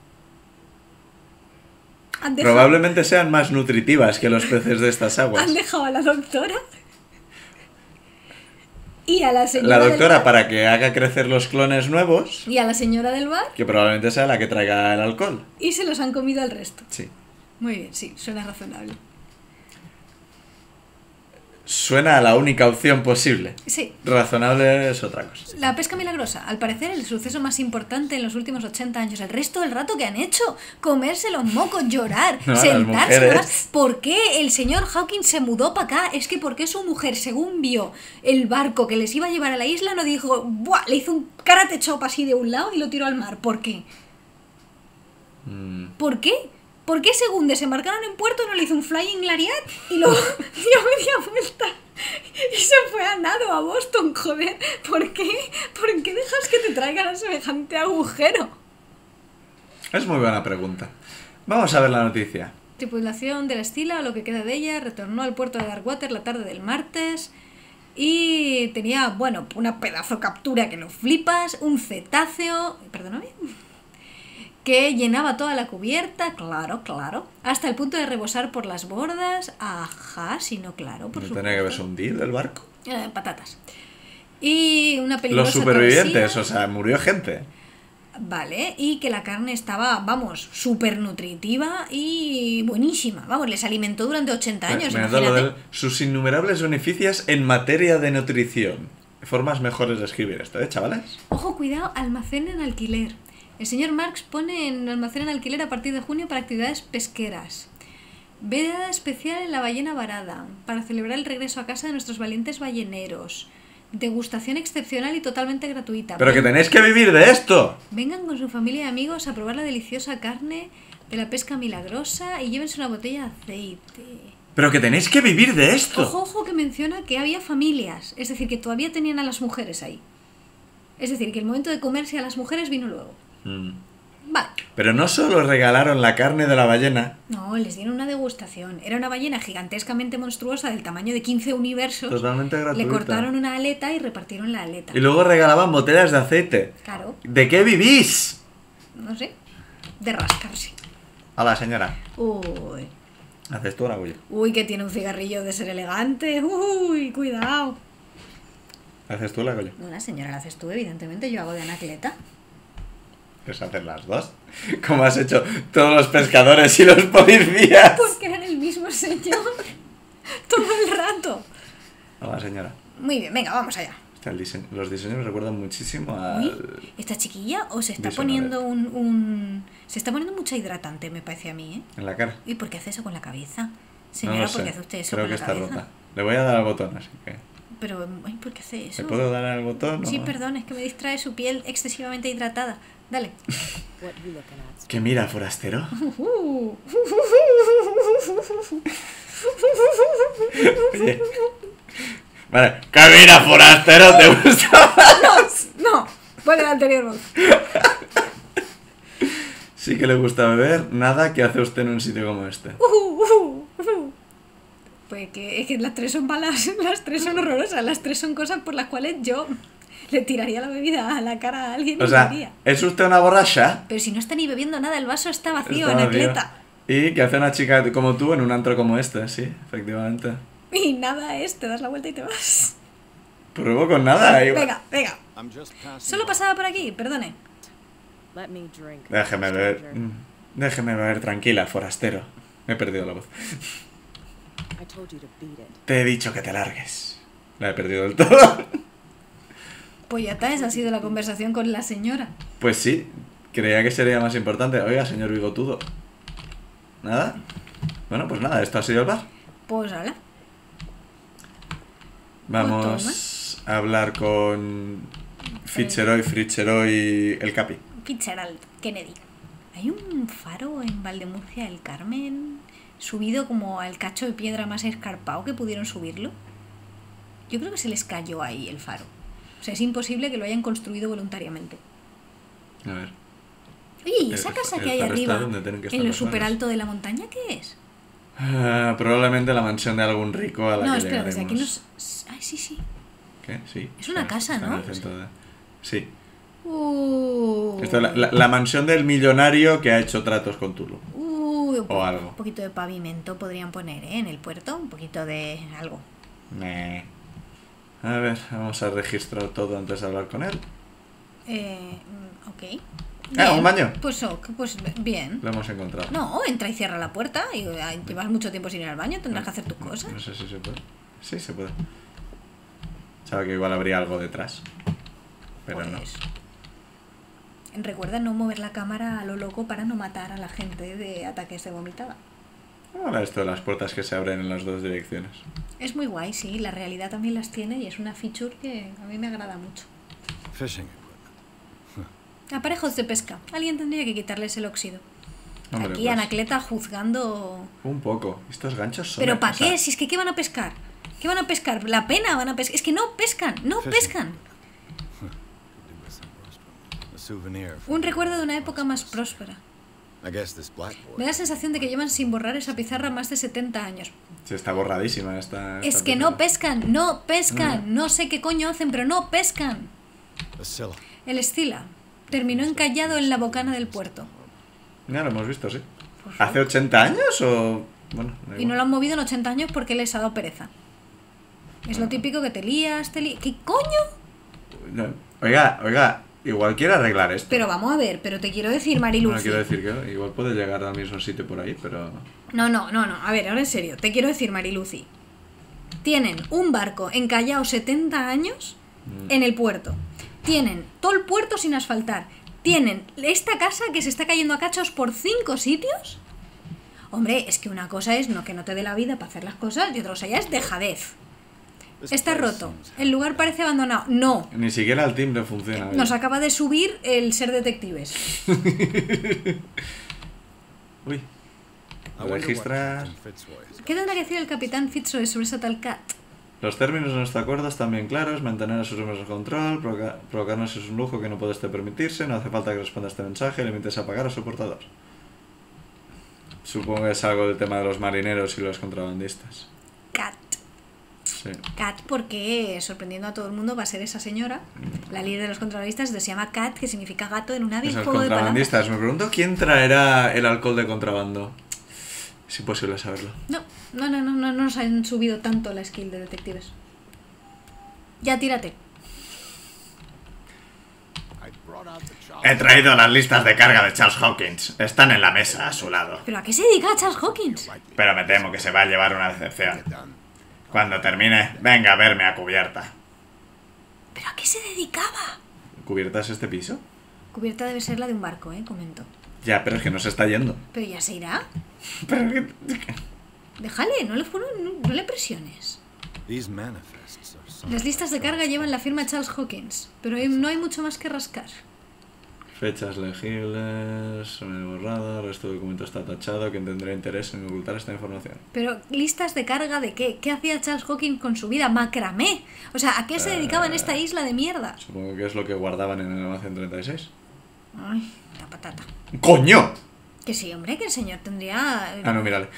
Speaker 2: ¿Han dejado,
Speaker 3: probablemente sean más nutritivas que los peces de estas aguas.
Speaker 2: ¿Han dejado a la doctora? Y a la señora
Speaker 3: La
Speaker 2: del
Speaker 3: doctora
Speaker 2: bar.
Speaker 3: para que haga crecer los clones nuevos,
Speaker 2: Y a la señora del bar.
Speaker 3: que probablemente sea la que traiga el alcohol.
Speaker 2: Y se los han comido al resto.
Speaker 3: Sí.
Speaker 2: Muy bien, sí, suena razonable.
Speaker 3: suena a la única opción posible.
Speaker 2: Sí.
Speaker 3: Razonable es otra cosa.
Speaker 2: La pesca milagrosa, al parecer el suceso más importante en los últimos ochenta años. El resto del rato que han hecho, comerse los mocos, llorar,
Speaker 3: No, las
Speaker 2: sentarse.
Speaker 3: mujeres.
Speaker 2: Además, ¿por qué el señor Hawkins se mudó para acá? Es que porque su mujer, según vio el barco que les iba a llevar a la isla, no dijo, ¡buah! Le hizo un karate chop así de un lado y lo tiró al mar. ¿Por qué?
Speaker 3: Mm.
Speaker 2: ¿Por qué? ¿Por qué según desembarcaron en puerto no le hizo un flying lariat y lo dio media vuelta y se fue a nado a Boston? Joder, ¿por qué? ¿Por qué dejas que te traigan a semejante agujero?
Speaker 3: Es muy buena pregunta. Vamos a ver la noticia.
Speaker 2: Tripulación de la Estila, o lo que queda de ella, retornó al puerto de Darkwater la tarde del martes y tenía, bueno, una pedazo captura que lo flipas, un cetáceo, perdóname, que llenaba toda la cubierta, claro, claro, hasta el punto de rebosar por las bordas. Ajá, si no, claro, por
Speaker 3: ¿No
Speaker 2: supuesto.
Speaker 3: tenía que haberse hundido el barco?
Speaker 2: Eh, patatas. Y una peligrosa
Speaker 3: Los supervivientes,
Speaker 2: travesía.
Speaker 3: o sea, murió gente.
Speaker 2: Vale, y que la carne estaba, vamos, súper nutritiva y buenísima. Vamos, les alimentó durante ochenta años,
Speaker 3: Me ha dado lo
Speaker 2: imagínate.
Speaker 3: de sus innumerables beneficios en materia de nutrición. Formas mejores de escribir esto, ¿eh, chavales?
Speaker 2: Ojo, cuidado, almacén en alquiler. El señor Marx pone en almacén en alquiler a partir de junio para actividades pesqueras. Veda especial en la ballena varada, para celebrar el regreso a casa de nuestros valientes balleneros. Degustación excepcional y totalmente gratuita.
Speaker 3: ¡Pero que
Speaker 2: Ven-
Speaker 3: tenéis que vivir de esto!
Speaker 2: Vengan con su familia y amigos a probar la deliciosa carne de la pesca milagrosa y llévense una botella de aceite.
Speaker 3: ¡Pero que tenéis que vivir de esto!
Speaker 2: Ojo, ojo, que menciona que había familias, es decir, que todavía tenían a las mujeres ahí. Es decir, que el momento de comerse a las mujeres vino luego.
Speaker 3: Mm.
Speaker 2: Vale.
Speaker 3: Pero no solo regalaron la carne de la ballena,
Speaker 2: No, les dieron una degustación. Era una ballena gigantescamente monstruosa del tamaño de quince universos.
Speaker 3: totalmente gratuita.
Speaker 2: Le cortaron una aleta y repartieron la aleta.
Speaker 3: Y luego regalaban botellas de aceite.
Speaker 2: Claro,
Speaker 3: ¿De qué vivís?
Speaker 2: no sé, de rascarse.
Speaker 3: Hola, señora.
Speaker 2: Uy,
Speaker 3: ¿Haces tú una bulla?
Speaker 2: uy, que tiene un cigarrillo de ser elegante. Uy, cuidado.
Speaker 3: ¿Haces tú la colla?
Speaker 2: No, la señora la haces tú, evidentemente. Yo hago de Anacleta.
Speaker 3: Pues hacer las dos. Como has hecho todos los pescadores y los policías.
Speaker 2: Porque eran el mismo señor. Todo el rato.
Speaker 3: Hola, señora.
Speaker 2: Muy bien, venga, vamos allá.
Speaker 3: Hostia, el diseño- los diseños me recuerdan muchísimo a...
Speaker 2: Uy, esta chiquilla o se está
Speaker 3: Dishonored.
Speaker 2: poniendo un, un... Se está poniendo mucha hidratante, me parece a mí, ¿eh?
Speaker 3: en la cara.
Speaker 2: ¿Y por qué hace eso con la cabeza?
Speaker 3: No
Speaker 2: Señora,
Speaker 3: lo
Speaker 2: ¿por
Speaker 3: sé.
Speaker 2: qué hace usted eso
Speaker 3: Creo
Speaker 2: con
Speaker 3: que
Speaker 2: la
Speaker 3: está
Speaker 2: cabeza?
Speaker 3: rota. Le voy a dar al botón, así que...
Speaker 2: Pero, ay, ¿por qué hace eso?
Speaker 3: ¿Le puedo dar al botón?
Speaker 2: Sí,
Speaker 3: o-
Speaker 2: perdón, es que me distrae su piel excesivamente hidratada. Dale.
Speaker 5: What you looking at?
Speaker 3: ¿Qué mira, forastero? Oye. Vale. ¿Qué mira, forastero? ¿Te gusta?
Speaker 2: No, pon el anterior voz.
Speaker 3: Sí que le gusta beber. Nada que hace usted en un sitio como este.
Speaker 2: Pues que, es que las tres son malas, las tres son horrorosas, las tres son cosas por las cuales yo le tiraría la bebida a la cara a alguien y
Speaker 3: O
Speaker 2: lo
Speaker 3: sea,
Speaker 2: haría.
Speaker 3: ¿es usted una borracha?
Speaker 2: Pero si no está ni bebiendo nada, el vaso está vacío,
Speaker 3: Está vacío.
Speaker 2: Anacleta.
Speaker 3: ¿Y qué hace una chica como tú en un antro como este? Sí, efectivamente.
Speaker 2: Y nada es, te das la vuelta y te vas.
Speaker 3: Pruebo con nada. igual.
Speaker 2: Venga, venga.
Speaker 4: I'm just passing
Speaker 2: Solo
Speaker 4: by.
Speaker 2: pasaba por aquí, perdone.
Speaker 5: Let me drink.
Speaker 3: Déjeme beber.
Speaker 5: stranger.
Speaker 3: mm, Déjeme beber tranquila, forastero. Me he perdido la voz.
Speaker 5: I told you to beat it.
Speaker 3: Te he dicho que te largues. La he perdido del todo.
Speaker 2: Pues ya está, esa ha sido la conversación con la señora.
Speaker 3: Pues sí, creía que sería más importante. Oiga, señor bigotudo. ¿Nada? Bueno, pues nada, esto ha sido el bar.
Speaker 2: Pues hala.
Speaker 3: Vamos a hablar con Fitzroy, Fitzroy, el Capi.
Speaker 2: Fitzgerald Kennedy. Hay un faro en Valdemurcia del Carmen subido como al cacho de piedra más escarpado que pudieron subirlo. Yo creo que se les cayó ahí el faro. O sea, es imposible que lo hayan construido voluntariamente.
Speaker 3: A ver.
Speaker 2: Oye, ¿y esa
Speaker 3: El-
Speaker 2: casa
Speaker 3: el
Speaker 2: que hay
Speaker 3: faro está
Speaker 2: arriba,
Speaker 3: donde tienen que estar
Speaker 2: en lo
Speaker 3: los faros.
Speaker 2: super alto de la montaña, qué es?
Speaker 3: Ah, probablemente la mansión de algún rico a la
Speaker 2: No,
Speaker 3: que
Speaker 2: espera, desde aquí
Speaker 3: llegaremos.
Speaker 2: nos... Ay, sí, sí.
Speaker 3: ¿Qué? Sí.
Speaker 2: Es una
Speaker 3: está-
Speaker 2: casa,
Speaker 3: está
Speaker 2: ¿no?
Speaker 3: en el centro de- Sí.
Speaker 2: Uh,
Speaker 3: Esto es la, la- la mansión del millonario que ha hecho tratos con Tulu.
Speaker 2: Uy, un,
Speaker 3: O algo.
Speaker 2: un poquito de pavimento podrían poner, ¿eh? En el puerto, un poquito de algo.
Speaker 3: Meh. A ver, vamos a registrar todo antes de hablar con él.
Speaker 2: Eh, mm, ok.
Speaker 3: Ah,
Speaker 2: Bien.
Speaker 3: un baño.
Speaker 2: Pues, ok, pues bien.
Speaker 3: Lo hemos encontrado.
Speaker 2: No, entra y cierra la puerta y ay, llevas mucho tiempo sin ir al baño, tendrás que hacer tus cosas.
Speaker 3: No sé si se puede. Sí, se puede. Sabe que igual habría algo detrás. Pero
Speaker 2: Pues,
Speaker 3: no.
Speaker 2: recuerda no mover la cámara a lo loco para no matar a la gente de ataques de vomitada.
Speaker 3: Ahora esto de las puertas que se abren en las dos direcciones.
Speaker 2: Es muy guay, sí, la realidad también las tiene y es una feature que a mí me agrada mucho.
Speaker 4: Fishing equipment.
Speaker 2: Aparejos de pesca. Alguien tendría que quitarles el óxido.
Speaker 3: Hombre,
Speaker 2: Aquí
Speaker 3: pues,
Speaker 2: Anacleta juzgando...
Speaker 3: un poco. Estos ganchos son...
Speaker 2: ¿Pero
Speaker 3: o
Speaker 2: para
Speaker 3: sea,
Speaker 2: qué? Si es que ¿qué van a pescar? ¿Qué van a pescar? ¿La pena van a pescar? Es que no pescan, no
Speaker 4: Fishing.
Speaker 2: pescan.
Speaker 4: Could do with some roast from- A souvenir. from
Speaker 2: Un
Speaker 4: the
Speaker 2: recuerdo de una
Speaker 4: old
Speaker 2: época más
Speaker 4: hospice.
Speaker 2: próspera.
Speaker 4: I guess this black boy.
Speaker 2: Me da la sensación de que llevan sin borrar esa pizarra más de setenta años.
Speaker 3: Se está borradísima esta...
Speaker 2: Es
Speaker 3: esta
Speaker 2: que no
Speaker 3: película.
Speaker 2: pescan, no pescan. No sé qué coño hacen, pero no pescan.
Speaker 4: Basila.
Speaker 2: El Estila terminó encallado en la bocana del puerto.
Speaker 3: Ya lo hemos visto, sí.
Speaker 2: Pues
Speaker 3: ¿Hace ochenta años o...? Bueno, da
Speaker 2: Y no
Speaker 3: igual.
Speaker 2: lo han movido en ochenta años porque les ha dado pereza. Es lo típico que te lías, te lías... ¿Qué coño?
Speaker 3: No, Oiga, oiga, igual quiere arreglar esto.
Speaker 2: Pero vamos a ver, pero te quiero decir,
Speaker 3: No
Speaker 2: Mariluci.
Speaker 3: quiero decir que igual puede llegar al mismo sitio por ahí, pero...
Speaker 2: No, no, no, no. A ver, ahora en serio. Te quiero decir, Mariluci. Tienen un barco encallado setenta años en el puerto. Tienen todo el puerto sin asfaltar. Tienen esta casa que se está cayendo a cachos por cinco sitios. Hombre, es que una cosa es no que no te dé la vida para hacer las cosas y otra cosa ya es dejadez.
Speaker 4: This
Speaker 2: Está
Speaker 4: place
Speaker 2: roto.
Speaker 4: seems
Speaker 2: El lugar parece abandonado. No.
Speaker 3: Ni siquiera el timbre funciona.
Speaker 2: Nos
Speaker 3: oye.
Speaker 2: acaba de subir el ser detectives.
Speaker 3: Uy.
Speaker 4: I wonder what
Speaker 3: Registrar...
Speaker 4: Captain Fitzroy has got.
Speaker 2: ¿Qué tendrá que decir el capitán Fitzroy sobre esa tal Cat?
Speaker 3: Los términos de nuestro acuerdo están bien claros, mantener a sus hombres de control, provoca- provocarnos es un lujo que no puede este permitirse, no hace falta que responda a este mensaje, límites a apagar a su portador. Supongo que es algo del tema de los marineros y los contrabandistas.
Speaker 2: Cat.
Speaker 3: Sí.
Speaker 2: Cat porque, sorprendiendo a todo el mundo, va a ser esa señora, la líder de los contrabandistas, entonces se llama Cat, que significa gato en un hábil
Speaker 3: Esos
Speaker 2: juego de palabras.
Speaker 3: contrabandistas. Me pregunto quién traerá el alcohol de contrabando. Es imposible saberlo.
Speaker 2: No, no, no, no, no, no nos han subido tanto la skill de detectives. Ya tírate.
Speaker 4: I brought out the child.
Speaker 1: He traído las listas de carga de Charles Hawkins. Están en la mesa a su lado.
Speaker 2: ¿Pero a qué se dedica Charles Hawkins?
Speaker 1: Pero me temo que se va a llevar una decepción. Cuando termine, venga a verme a cubierta.
Speaker 2: ¿Pero a qué se dedicaba?
Speaker 3: ¿Cubiertas este piso?
Speaker 2: Cubierta debe ser la de un barco, eh, comento.
Speaker 3: Ya, pero es que no se está yendo.
Speaker 2: Pero ya se irá.
Speaker 3: Pero que...
Speaker 2: Déjale, no le, fueron, no, no le presiones.
Speaker 4: These manifests are some-
Speaker 2: Las listas de carga llevan la firma Charles Hawkins, pero hay- no hay mucho más que rascar.
Speaker 3: Fechas legibles, son borrado, el resto del documento está tachado, quien tendrá interés en ocultar esta información.
Speaker 2: Pero listas de carga de qué? ¿Qué hacía Charles Hawkins con su vida? Macramé. O sea, ¿a qué se dedicaba en esta isla de mierda?
Speaker 3: Supongo que es lo que guardaban en el almacén treinta y seis.
Speaker 2: Ay, la patata.
Speaker 3: ¡Coño!
Speaker 2: Que sí, hombre, que el señor tendría...
Speaker 3: Ah, no, mírale.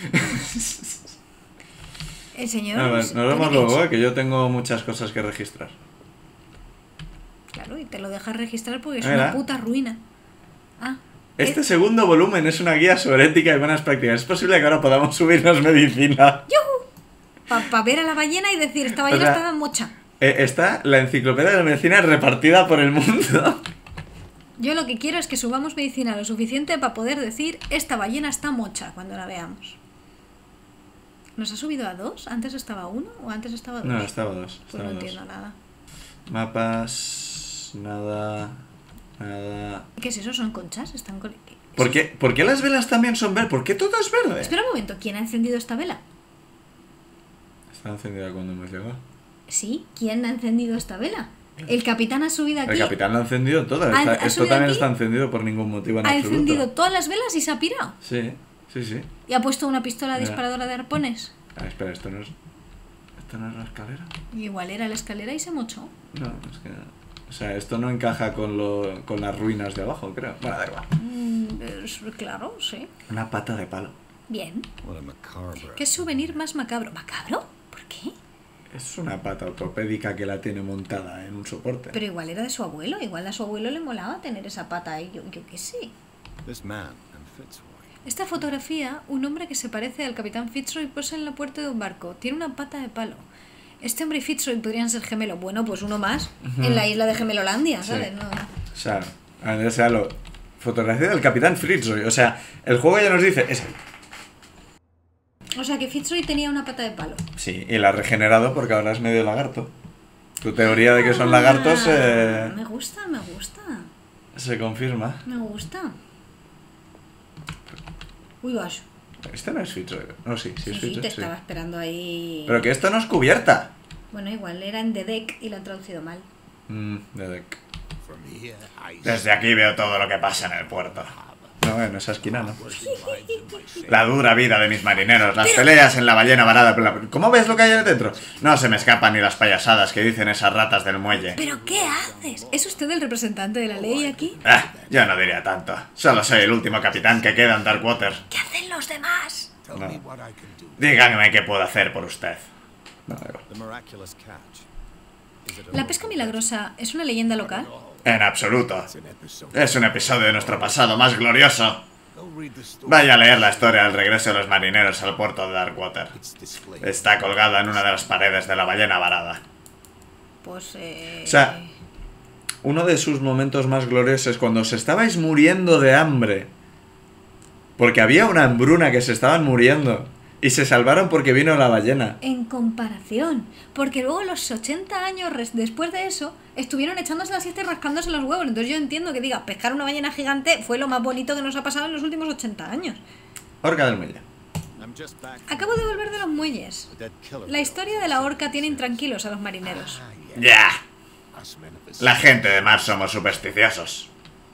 Speaker 2: El señor...
Speaker 3: No,
Speaker 2: pues,
Speaker 3: nos vemos
Speaker 2: tiene
Speaker 3: luego,
Speaker 2: que-
Speaker 3: eh, que yo tengo muchas cosas que registrar.
Speaker 2: Claro, y te lo dejas registrar porque es
Speaker 3: Mira.
Speaker 2: una puta ruina. Ah.
Speaker 3: Este
Speaker 2: eh,
Speaker 3: segundo volumen es una guía sobre ética y buenas prácticas. Es posible que ahora podamos subirnos medicina.
Speaker 2: Para ver a la ballena y decir, esta ballena
Speaker 3: sea,
Speaker 2: estaba mocha.
Speaker 3: Eh, está la enciclopedia de la medicina repartida por el mundo.
Speaker 2: Yo lo que quiero es que subamos medicina lo suficiente para poder decir, esta ballena está mocha cuando la veamos. ¿Nos ha subido a dos? ¿Antes estaba a uno o antes estaba a dos?
Speaker 3: No, estaba dos.
Speaker 2: Pues
Speaker 3: Estaba
Speaker 2: no
Speaker 3: dos.
Speaker 2: entiendo nada.
Speaker 3: Mapas, nada, nada.
Speaker 2: ¿Qué es eso? ¿Son conchas? ¿Están con... ¿qué-
Speaker 3: ¿Por qué, ¿Por qué las velas también son verdes? ¿Por qué todo es verde?
Speaker 2: Espera un momento, ¿quién ha encendido esta vela?
Speaker 3: Está encendida cuando hemos llegado.
Speaker 2: Sí, ¿quién ha encendido esta vela? El capitán ha subido aquí,
Speaker 3: El capitán lo ha encendido todo.
Speaker 2: ¿Ha-
Speaker 3: Está-
Speaker 2: ha
Speaker 3: esto
Speaker 2: subido
Speaker 3: también
Speaker 2: aquí?
Speaker 3: está encendido por ningún motivo en
Speaker 2: ha
Speaker 3: absoluto.
Speaker 2: encendido todas las velas y se ha pirado.
Speaker 3: Sí, sí, sí.
Speaker 2: Y ha puesto una pistola
Speaker 3: Mira.
Speaker 2: disparadora de arpones.
Speaker 3: Ah, espera, esto no es. ¿Esto no es la escalera?
Speaker 2: Igual era la escalera y se mochó.
Speaker 3: No, es que. O sea, esto no encaja con, lo, con las ruinas de abajo, creo. Bueno, da igual.
Speaker 2: Mm, es- claro, sí.
Speaker 3: Una pata de palo.
Speaker 2: Bien.
Speaker 4: What a macabre.
Speaker 2: ¿Qué souvenir más macabro? ¿Macabro? ¿Por qué?
Speaker 3: Es una pata ortopédica que la tiene montada en un soporte.
Speaker 2: Pero igual era de su abuelo. Igual a su abuelo le molaba tener esa pata ahí. Yo, yo qué sé.
Speaker 4: This man and Fitzroy.
Speaker 2: Esta fotografía, un hombre que se parece al capitán Fitzroy posa en la puerta de un barco. Tiene una pata de palo. Este hombre y Fitzroy podrían ser gemelos. Bueno, pues uno más. En la isla de Gemelolandia, ¿sabes?
Speaker 3: Sí.
Speaker 2: No.
Speaker 3: O sea, o sea, lo. Fotografía del capitán Fitzroy. O sea, el juego ya nos dice. Es ahí.
Speaker 2: O sea que Fitzroy tenía una pata de palo.
Speaker 3: Sí, y la ha regenerado porque ahora es medio lagarto. Tu teoría de que son lagartos eh,
Speaker 2: Me gusta, me gusta.
Speaker 3: se confirma.
Speaker 2: Me gusta. Uy, vas.
Speaker 3: Este no es Fitzroy. No, sí, sí
Speaker 2: Sí,
Speaker 3: es
Speaker 2: sí,
Speaker 3: Fitzroy.
Speaker 2: te
Speaker 3: sí.
Speaker 2: estaba esperando ahí.
Speaker 3: Pero que esto no es cubierta.
Speaker 2: Bueno, igual era en The Deck y lo han traducido mal.
Speaker 3: Mm, de deck.
Speaker 4: From here, I
Speaker 1: Desde aquí veo todo lo que pasa en el puerto.
Speaker 3: No, en esa esquina no.
Speaker 1: La dura vida de mis marineros, las peleas en la ballena varada. ¿Cómo ves lo que hay ahí dentro? No se me escapan ni las payasadas que dicen esas ratas del muelle.
Speaker 2: ¿Pero qué haces? ¿Es usted el representante de la ley aquí?
Speaker 1: Ah, yo no diría tanto. Solo soy el último capitán que queda en Darkwater.
Speaker 2: ¿Qué hacen los demás?
Speaker 4: tell
Speaker 3: No.
Speaker 4: me what I can do.
Speaker 1: Díganme qué puedo hacer por usted.
Speaker 3: No, digo.
Speaker 4: The miraculous catch. Is it a
Speaker 2: ¿La pesca milagrosa es una leyenda local?
Speaker 1: En absoluto.
Speaker 4: It's an episode.
Speaker 1: Es un episodio de nuestro pasado más glorioso.
Speaker 4: Go read the story.
Speaker 1: Vaya a leer la historia del regreso de los marineros al puerto de Darkwater.
Speaker 4: It's displayed.
Speaker 1: Está colgada en una de las paredes de la ballena varada.
Speaker 2: Pues eh...
Speaker 3: O sea, uno de sus momentos más gloriosos es cuando os estabais muriendo de hambre. Porque había una hambruna que se estaban muriendo. Y se salvaron porque vino la ballena.
Speaker 2: en comparación, porque luego los ochenta años res- después de eso estuvieron echándose la siesta y rascándose los huevos. Entonces yo entiendo que diga, pescar una ballena gigante fue lo más bonito que nos ha pasado en los últimos ochenta años.
Speaker 3: Orca del muelle.
Speaker 4: I'm just back.
Speaker 2: Acabo de volver de los muelles.
Speaker 4: The dead killer.
Speaker 2: La historia de la horca tiene intranquilos a los marineros.
Speaker 4: Ah, yeah.
Speaker 1: Ya,
Speaker 4: Us men of this
Speaker 1: la gente de mar somos supersticiosos.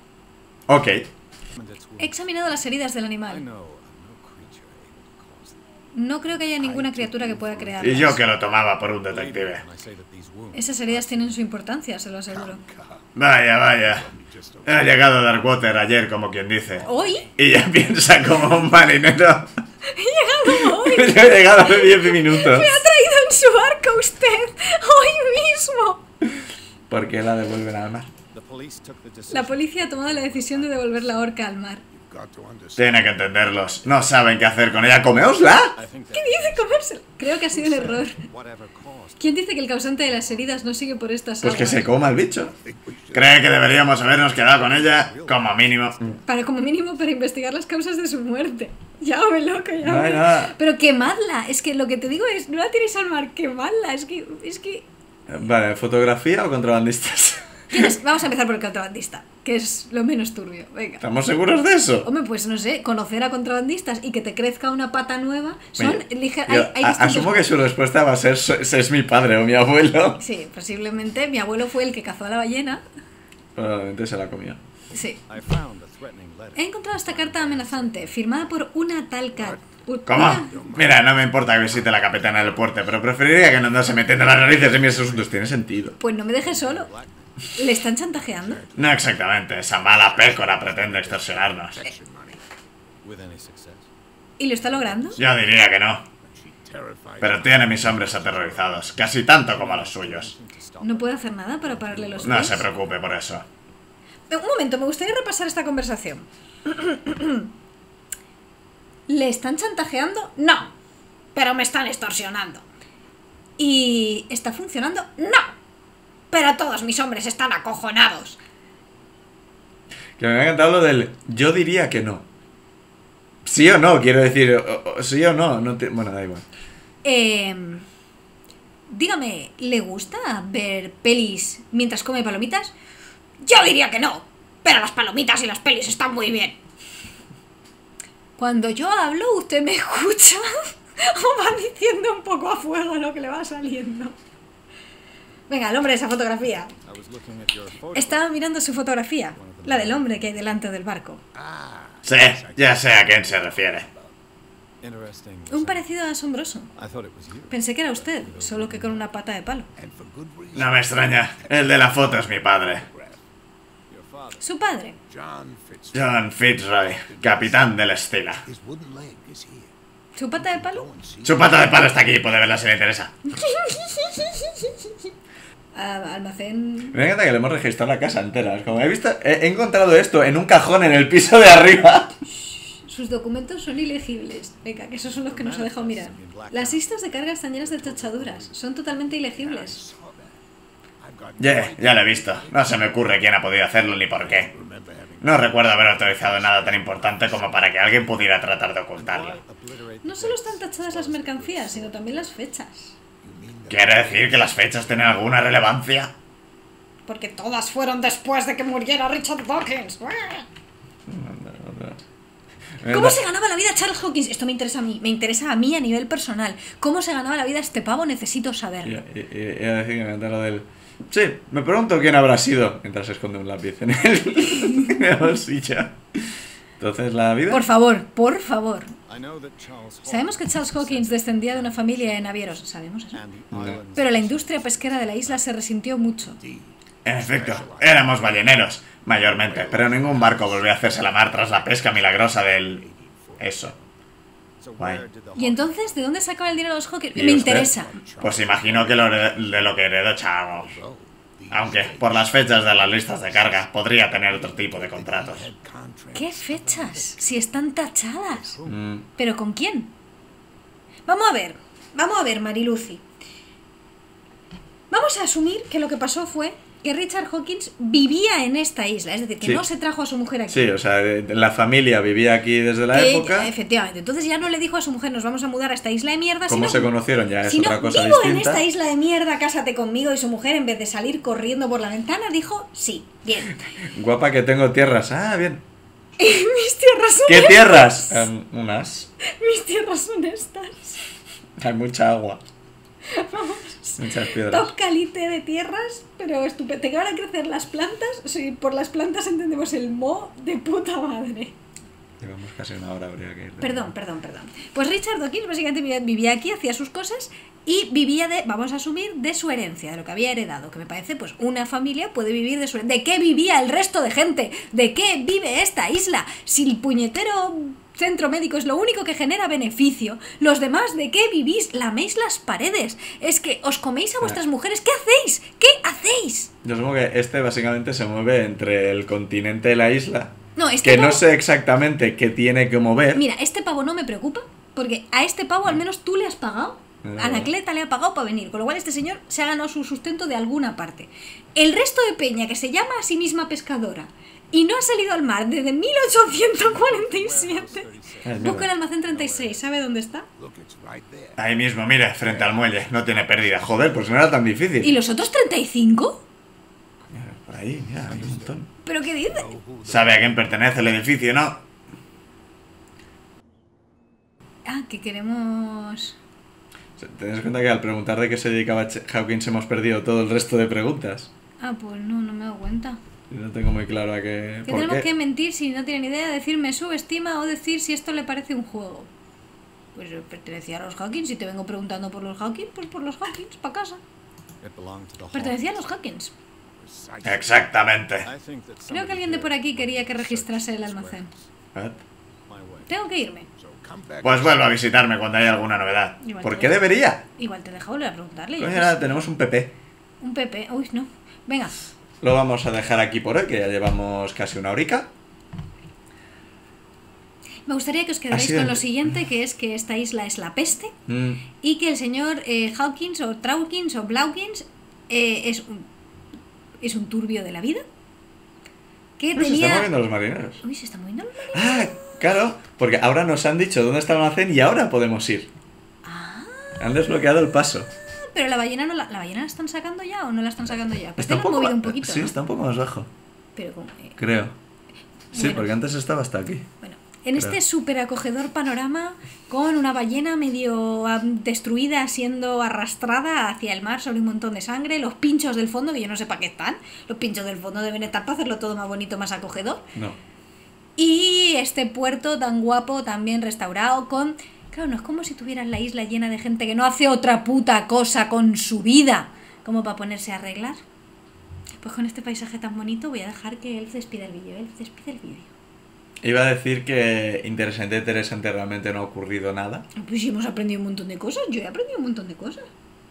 Speaker 1: Ok.
Speaker 2: He examinado las heridas del
Speaker 4: I
Speaker 2: animal.
Speaker 4: know of no creature able to cause them.
Speaker 2: No creo que haya ninguna criatura que pueda
Speaker 1: Y
Speaker 2: crearlas.
Speaker 1: yo que lo tomaba por un detective.
Speaker 4: When I say that these wounds
Speaker 2: Esas heridas tienen su importancia, se lo aseguro.
Speaker 1: Vaya, vaya.
Speaker 4: just
Speaker 1: He llegado a Darkwater ayer, como quien dice.
Speaker 2: ¿Hoy?
Speaker 1: Y ya piensa como un marinero.
Speaker 2: He llegado hoy.
Speaker 3: Yo he llegado hace diez minutos.
Speaker 2: Me ha traído en su barco usted. Hoy mismo.
Speaker 3: ¿Por qué la devuelven al mar?
Speaker 4: the police took the decision.
Speaker 2: La policía ha tomado la decisión de devolver la horca al mar.
Speaker 4: You've got to understand.
Speaker 1: Tiene que entenderlos. No saben qué hacer con ella. ¡Comeosla!
Speaker 4: I think that
Speaker 2: ¿Qué dice comérsela? Creo que ha sido el error.
Speaker 4: whatever caused
Speaker 2: ¿Quién dice que el causante de las heridas no sigue por estas
Speaker 3: Pues que
Speaker 2: aguas?
Speaker 3: se coma el bicho.
Speaker 1: ¿Cree que deberíamos habernos quedado con ella? Como mínimo.
Speaker 2: Para como mínimo para investigar las causas de su muerte. Ya me loco, ya
Speaker 3: No hay
Speaker 2: me-
Speaker 3: nada.
Speaker 2: Pero quemadla. Es que lo que te digo es, no la tiréis al mar, quemadla. Es que, es que...
Speaker 3: Vale, ¿fotografía o contrabandistas?
Speaker 2: ¿Quién es? Vamos a empezar por el contrabandista, que es lo menos turbio. Venga.
Speaker 3: ¿Estamos seguros de eso?
Speaker 2: Hombre, pues no sé, conocer a contrabandistas y que te crezca una pata nueva son
Speaker 3: Oye,
Speaker 2: lige-
Speaker 3: yo
Speaker 2: hay, hay
Speaker 3: a-
Speaker 2: distintos-
Speaker 3: asumo que su respuesta va a ser "So- ese es mi padre o mi abuelo.
Speaker 2: Sí, posiblemente mi abuelo fue el que cazó a la ballena.
Speaker 3: Probablemente se la comió.
Speaker 2: Sí.
Speaker 4: I found a threatening letter.
Speaker 2: He encontrado esta carta amenazante, firmada por una tal Cat. U-
Speaker 1: ¿Cómo?
Speaker 2: una-
Speaker 1: Mira, no me importa que visite la capitana del puerto, pero preferiría que no se metiendo las narices en mis asuntos. Tiene sentido.
Speaker 2: Pues no me dejes solo. ¿Le están chantajeando?
Speaker 1: No exactamente. Esa mala pécora pretende extorsionarnos.
Speaker 4: With any success.
Speaker 2: ¿Y lo está logrando?
Speaker 1: Yo diría que no.
Speaker 4: She terrified
Speaker 1: Pero tiene mis hombres aterrorizados. Casi tanto como a los suyos.
Speaker 4: to stop.
Speaker 2: ¿No puede hacer nada para pararle los
Speaker 1: No
Speaker 2: pies?
Speaker 1: se preocupe por eso.
Speaker 2: Eh, Un momento, me gustaría repasar esta conversación. ¿Le están chantajeando? No. Pero me están extorsionando. ¿Y está funcionando? No. Pero todos mis hombres están acojonados.
Speaker 3: Que me ha encantado lo del yo diría que no. Sí o no, quiero decir, o- o- sí o no. no te- bueno, da igual.
Speaker 2: Eh, dígame, ¿le gusta ver pelis mientras come palomitas? Yo diría que no. Pero las palomitas y las pelis están muy bien. Cuando yo hablo, ¿usted me escucha? ¿O va diciendo un poco a fuego lo que le va saliendo? Venga, el hombre de esa fotografía.
Speaker 4: I was looking at your photograph.
Speaker 2: Estaba mirando su fotografía, la del hombre que hay delante del barco.
Speaker 1: Sí, ya sé a quién se refiere.
Speaker 4: Interesting.
Speaker 2: Un parecido asombroso.
Speaker 4: I thought it was you.
Speaker 2: Pensé que era usted, solo que con una pata de palo.
Speaker 4: And for good reason.
Speaker 1: No me extraña. El de la foto es mi padre.
Speaker 4: Your father.
Speaker 2: Su padre.
Speaker 4: John Fitzgerald.
Speaker 1: John Fitzroy, capitán del Estila.
Speaker 4: His wooden leg is here.
Speaker 2: ¿Su pata de palo?
Speaker 4: Go and see.
Speaker 1: Su pata de palo está aquí, puede verla si le interesa.
Speaker 2: Ah, almacén.
Speaker 3: Me encanta que le hemos registrado la casa entera. Es como, he visto, he, he encontrado esto en un cajón en el piso de arriba.
Speaker 2: Sus documentos son ilegibles. Venga, que esos son los que nos ha dejado mirar. Las listas de carga están llenas de tachaduras. Son totalmente ilegibles.
Speaker 4: Saw that. I've got
Speaker 1: Yeah, ya lo he visto. No se me ocurre quién ha podido hacerlo ni por qué.
Speaker 4: remember having
Speaker 1: No recuerdo haber autorizado nada tan importante como para que alguien pudiera tratar de ocultarlo.
Speaker 2: No solo están tachadas las mercancías, sino también las fechas.
Speaker 1: ¿Quiere decir que las fechas tienen alguna relevancia?
Speaker 2: Porque todas fueron después de que muriera Richard Dawkins. ¿Cómo se ganaba la vida Charles Hawkins? Esto me interesa a mí, me interesa a mí a nivel personal. ¿Cómo se ganaba la vida este pavo? Necesito saberlo.
Speaker 3: Y, y, y, y a decir que me encanta lo del... Sí, me pregunto quién habrá sido. Mientras se esconde un lápiz en el, en el bolsillo. Entonces, la vida...
Speaker 2: Por favor, por favor.
Speaker 4: I know that Charles
Speaker 2: Sabemos que Charles Hawkins descendía de una familia de navieros, ¿sabemos eso?
Speaker 4: and the islands
Speaker 2: Pero la industria pesquera de la isla se resintió mucho.
Speaker 1: En efecto, éramos balleneros, mayormente, pero ningún barco volvió a hacerse la mar tras la pesca milagrosa del... eso.
Speaker 4: So
Speaker 1: Guay.
Speaker 4: where did the
Speaker 2: ¿Y entonces de dónde sacaban el dinero los Hawkins?
Speaker 1: ¿Y
Speaker 2: Me
Speaker 1: usted?
Speaker 2: interesa.
Speaker 1: Pues imagino que lo hered- de lo que heredó Charles. Aunque, por las fechas de las listas de carga, podría tener otro tipo de contratos.
Speaker 2: ¿Qué fechas? Si están tachadas.
Speaker 3: Mm,
Speaker 2: ¿Pero con quién? Vamos a ver, vamos a ver, Mariluci. Vamos a asumir que lo que pasó fue que Richard Hawkins vivía en esta isla, es decir, que
Speaker 3: Sí.
Speaker 2: no se trajo a su mujer aquí.
Speaker 3: sí, o sea, de- de la familia vivía aquí desde la
Speaker 2: Que-
Speaker 3: época.
Speaker 2: Efectivamente, entonces ya no le dijo a su mujer nos vamos a mudar a esta isla de mierda.
Speaker 3: ¿Cómo
Speaker 2: sino,
Speaker 3: se conocieron? Ya es
Speaker 2: sino,
Speaker 3: otra cosa
Speaker 2: vivo
Speaker 3: distinta.
Speaker 2: en esta isla de mierda, cásate conmigo. Y su mujer, en vez de salir corriendo por la ventana, dijo sí, bien.
Speaker 3: Guapa que tengo tierras. Ah, bien.
Speaker 2: Mis tierras son
Speaker 3: ¿Qué
Speaker 2: estas.
Speaker 3: tierras? Em, unas.
Speaker 2: Mis tierras son estas.
Speaker 3: Hay mucha agua. Muchas piedras.
Speaker 2: Top calite de tierras, pero estupendo. ¿Te van a crecer las plantas? Sí, por las plantas entendemos el mo de puta madre.
Speaker 3: Llevamos casi una hora, habría que ir.
Speaker 2: Perdón, perdón, perdón. Pues Richard Dawkins básicamente vivía, vivía aquí, hacía sus cosas y vivía de, vamos a asumir, de su herencia, de lo que había heredado. Que me parece, pues, una familia puede vivir de su herencia. ¿De qué vivía el resto de gente? ¿De qué vive esta isla? Si el puñetero centro médico es lo único que genera beneficio, los demás, ¿de qué vivís? Laméis las paredes. Es que os coméis a vuestras mujeres. ¿Qué hacéis? ¿Qué hacéis?
Speaker 3: Yo supongo que este básicamente se mueve entre el continente y la isla.
Speaker 2: No, este
Speaker 3: Que no
Speaker 2: pavo-
Speaker 3: sé exactamente qué tiene que mover.
Speaker 2: Mira, este pavo no me preocupa, porque a este pavo al menos tú le has pagado.
Speaker 3: No.
Speaker 2: Anacleta le ha pagado para venir, con lo cual este señor se ha ganado su sustento de alguna parte. El resto de peña que se llama a sí misma pescadora y no ha salido al mar desde mil ochocientos cuarenta y siete.
Speaker 3: Ah, es verdad.
Speaker 2: Busca el almacén treinta y seis, ¿sabe dónde está?
Speaker 1: Ahí mismo, mire, frente al muelle, no tiene pérdida. Joder,
Speaker 3: Joder, pues no era tan difícil.
Speaker 2: ¿Y los otros treinta y cinco?
Speaker 3: Mira, por ahí, mira, hay un montón.
Speaker 2: ¿Pero qué dice?
Speaker 1: sabe a quién pertenece el edificio, ¿no?
Speaker 2: Ah, que queremos...
Speaker 3: ¿Te das cuenta que al preguntar de qué se dedicaba Ch- Hawkins hemos perdido todo el resto de preguntas?
Speaker 2: Ah, pues no, no me doy cuenta.
Speaker 3: Y no tengo muy claro a qué...
Speaker 2: Que
Speaker 3: ¿Por
Speaker 2: tenemos
Speaker 3: qué?
Speaker 2: que mentir si no tienen idea, decir me subestima o decir si esto le parece un juego. Pues eh, pertenecía a los Hawkins, si te vengo preguntando por los Hawkins, pues por los Hawkins, para casa.
Speaker 4: it belonged to the
Speaker 2: Pertenecía a los
Speaker 4: Hawkins.
Speaker 2: Hawkins.
Speaker 1: Exactamente.
Speaker 4: I think that
Speaker 2: Creo que alguien de por aquí quería que registrase el almacén.
Speaker 3: What?
Speaker 4: my way.
Speaker 2: Tengo que irme.
Speaker 1: Pues vuelva a visitarme cuando haya alguna novedad.
Speaker 2: Igual
Speaker 3: ¿Por
Speaker 2: te
Speaker 3: qué
Speaker 2: dejo-
Speaker 3: debería?
Speaker 2: Igual te dejo volver a preguntarle. yo
Speaker 3: Coño,
Speaker 2: qué
Speaker 3: ahora
Speaker 2: sé.
Speaker 3: tenemos un P P.
Speaker 2: Un Pepe. Uy, no. Venga.
Speaker 3: Lo vamos a dejar aquí por hoy, que ya llevamos casi una horica.
Speaker 2: Me gustaría que os quedarais
Speaker 3: sido
Speaker 2: con
Speaker 3: el-
Speaker 2: lo siguiente, que es que esta isla es la peste
Speaker 3: Mm,
Speaker 2: y que el señor eh, Hawkins o Traukins o Blaukins eh, es, un, es un turbio de la vida. Que
Speaker 3: Uy, se están
Speaker 2: tenía...
Speaker 3: moviendo los marineros.
Speaker 2: Uy, se está moviendo los marineros.
Speaker 3: Ah, claro, porque ahora nos han dicho dónde está el almacén y ahora podemos ir.
Speaker 2: Ah,
Speaker 3: Han desbloqueado el paso.
Speaker 2: pero la ballena no la, la ballena la están sacando ya o no la están sacando ya. Pues
Speaker 3: Está
Speaker 2: te
Speaker 3: un
Speaker 2: la han
Speaker 3: poco
Speaker 2: movido un
Speaker 3: ba-
Speaker 2: poquito.
Speaker 3: Sí,
Speaker 2: ¿no?
Speaker 3: está un poco más bajo.
Speaker 2: Pero como, eh,
Speaker 3: Creo. Sí,
Speaker 2: Bueno.
Speaker 3: porque antes estaba hasta aquí.
Speaker 2: bueno, en este
Speaker 3: Creo.
Speaker 2: súper acogedor panorama con una ballena medio ah, destruida siendo arrastrada hacia el mar sobre un montón de sangre, los pinchos del fondo, que yo no sé para qué están, los pinchos del fondo deben estar para hacerlo todo más bonito, más acogedor.
Speaker 3: No.
Speaker 2: Y este puerto tan guapo, tan bien restaurado, con... Claro, no es como si tuvieras la isla llena de gente que no hace otra puta cosa con su vida, como para ponerse a arreglar. Pues con este paisaje tan bonito voy a dejar que él despida el vídeo, él despide el vídeo.
Speaker 3: Iba a decir que interesante, interesante, realmente no ha ocurrido nada.
Speaker 2: Pues sí, hemos aprendido un montón de cosas, yo he aprendido un montón de cosas.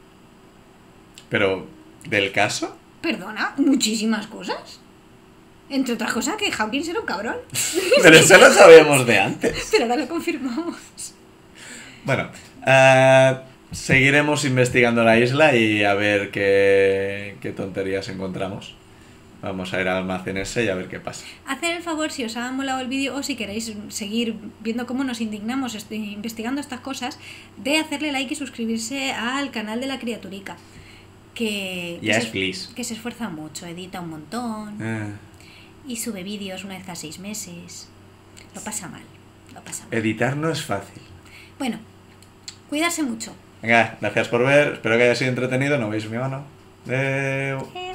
Speaker 3: Pero, ¿del caso?
Speaker 2: Perdona, muchísimas cosas. Entre otras cosas que Hawkins era un cabrón.
Speaker 3: Pero eso lo sabíamos de antes.
Speaker 2: Pero ahora lo confirmamos.
Speaker 3: Bueno, eh, seguiremos investigando la isla y a ver qué, qué tonterías encontramos. Vamos a ir al almacén ese y a ver qué pasa.
Speaker 2: Hacer el favor, si os ha molado el vídeo o si queréis seguir viendo cómo nos indignamos este- investigando estas cosas, de hacerle like y suscribirse al canal de la criaturica. Que, que
Speaker 3: Ya
Speaker 2: se-
Speaker 3: es feliz.
Speaker 2: que se esfuerza mucho, edita un montón
Speaker 3: Ah,
Speaker 2: y sube vídeos una vez cada seis meses. Lo pasa mal, lo pasa mal.
Speaker 3: editar no es fácil.
Speaker 2: Bueno, cuidarse mucho.
Speaker 3: Venga, gracias por ver. Espero que haya sido entretenido. No veis mi mano. Adeu.
Speaker 2: Eh,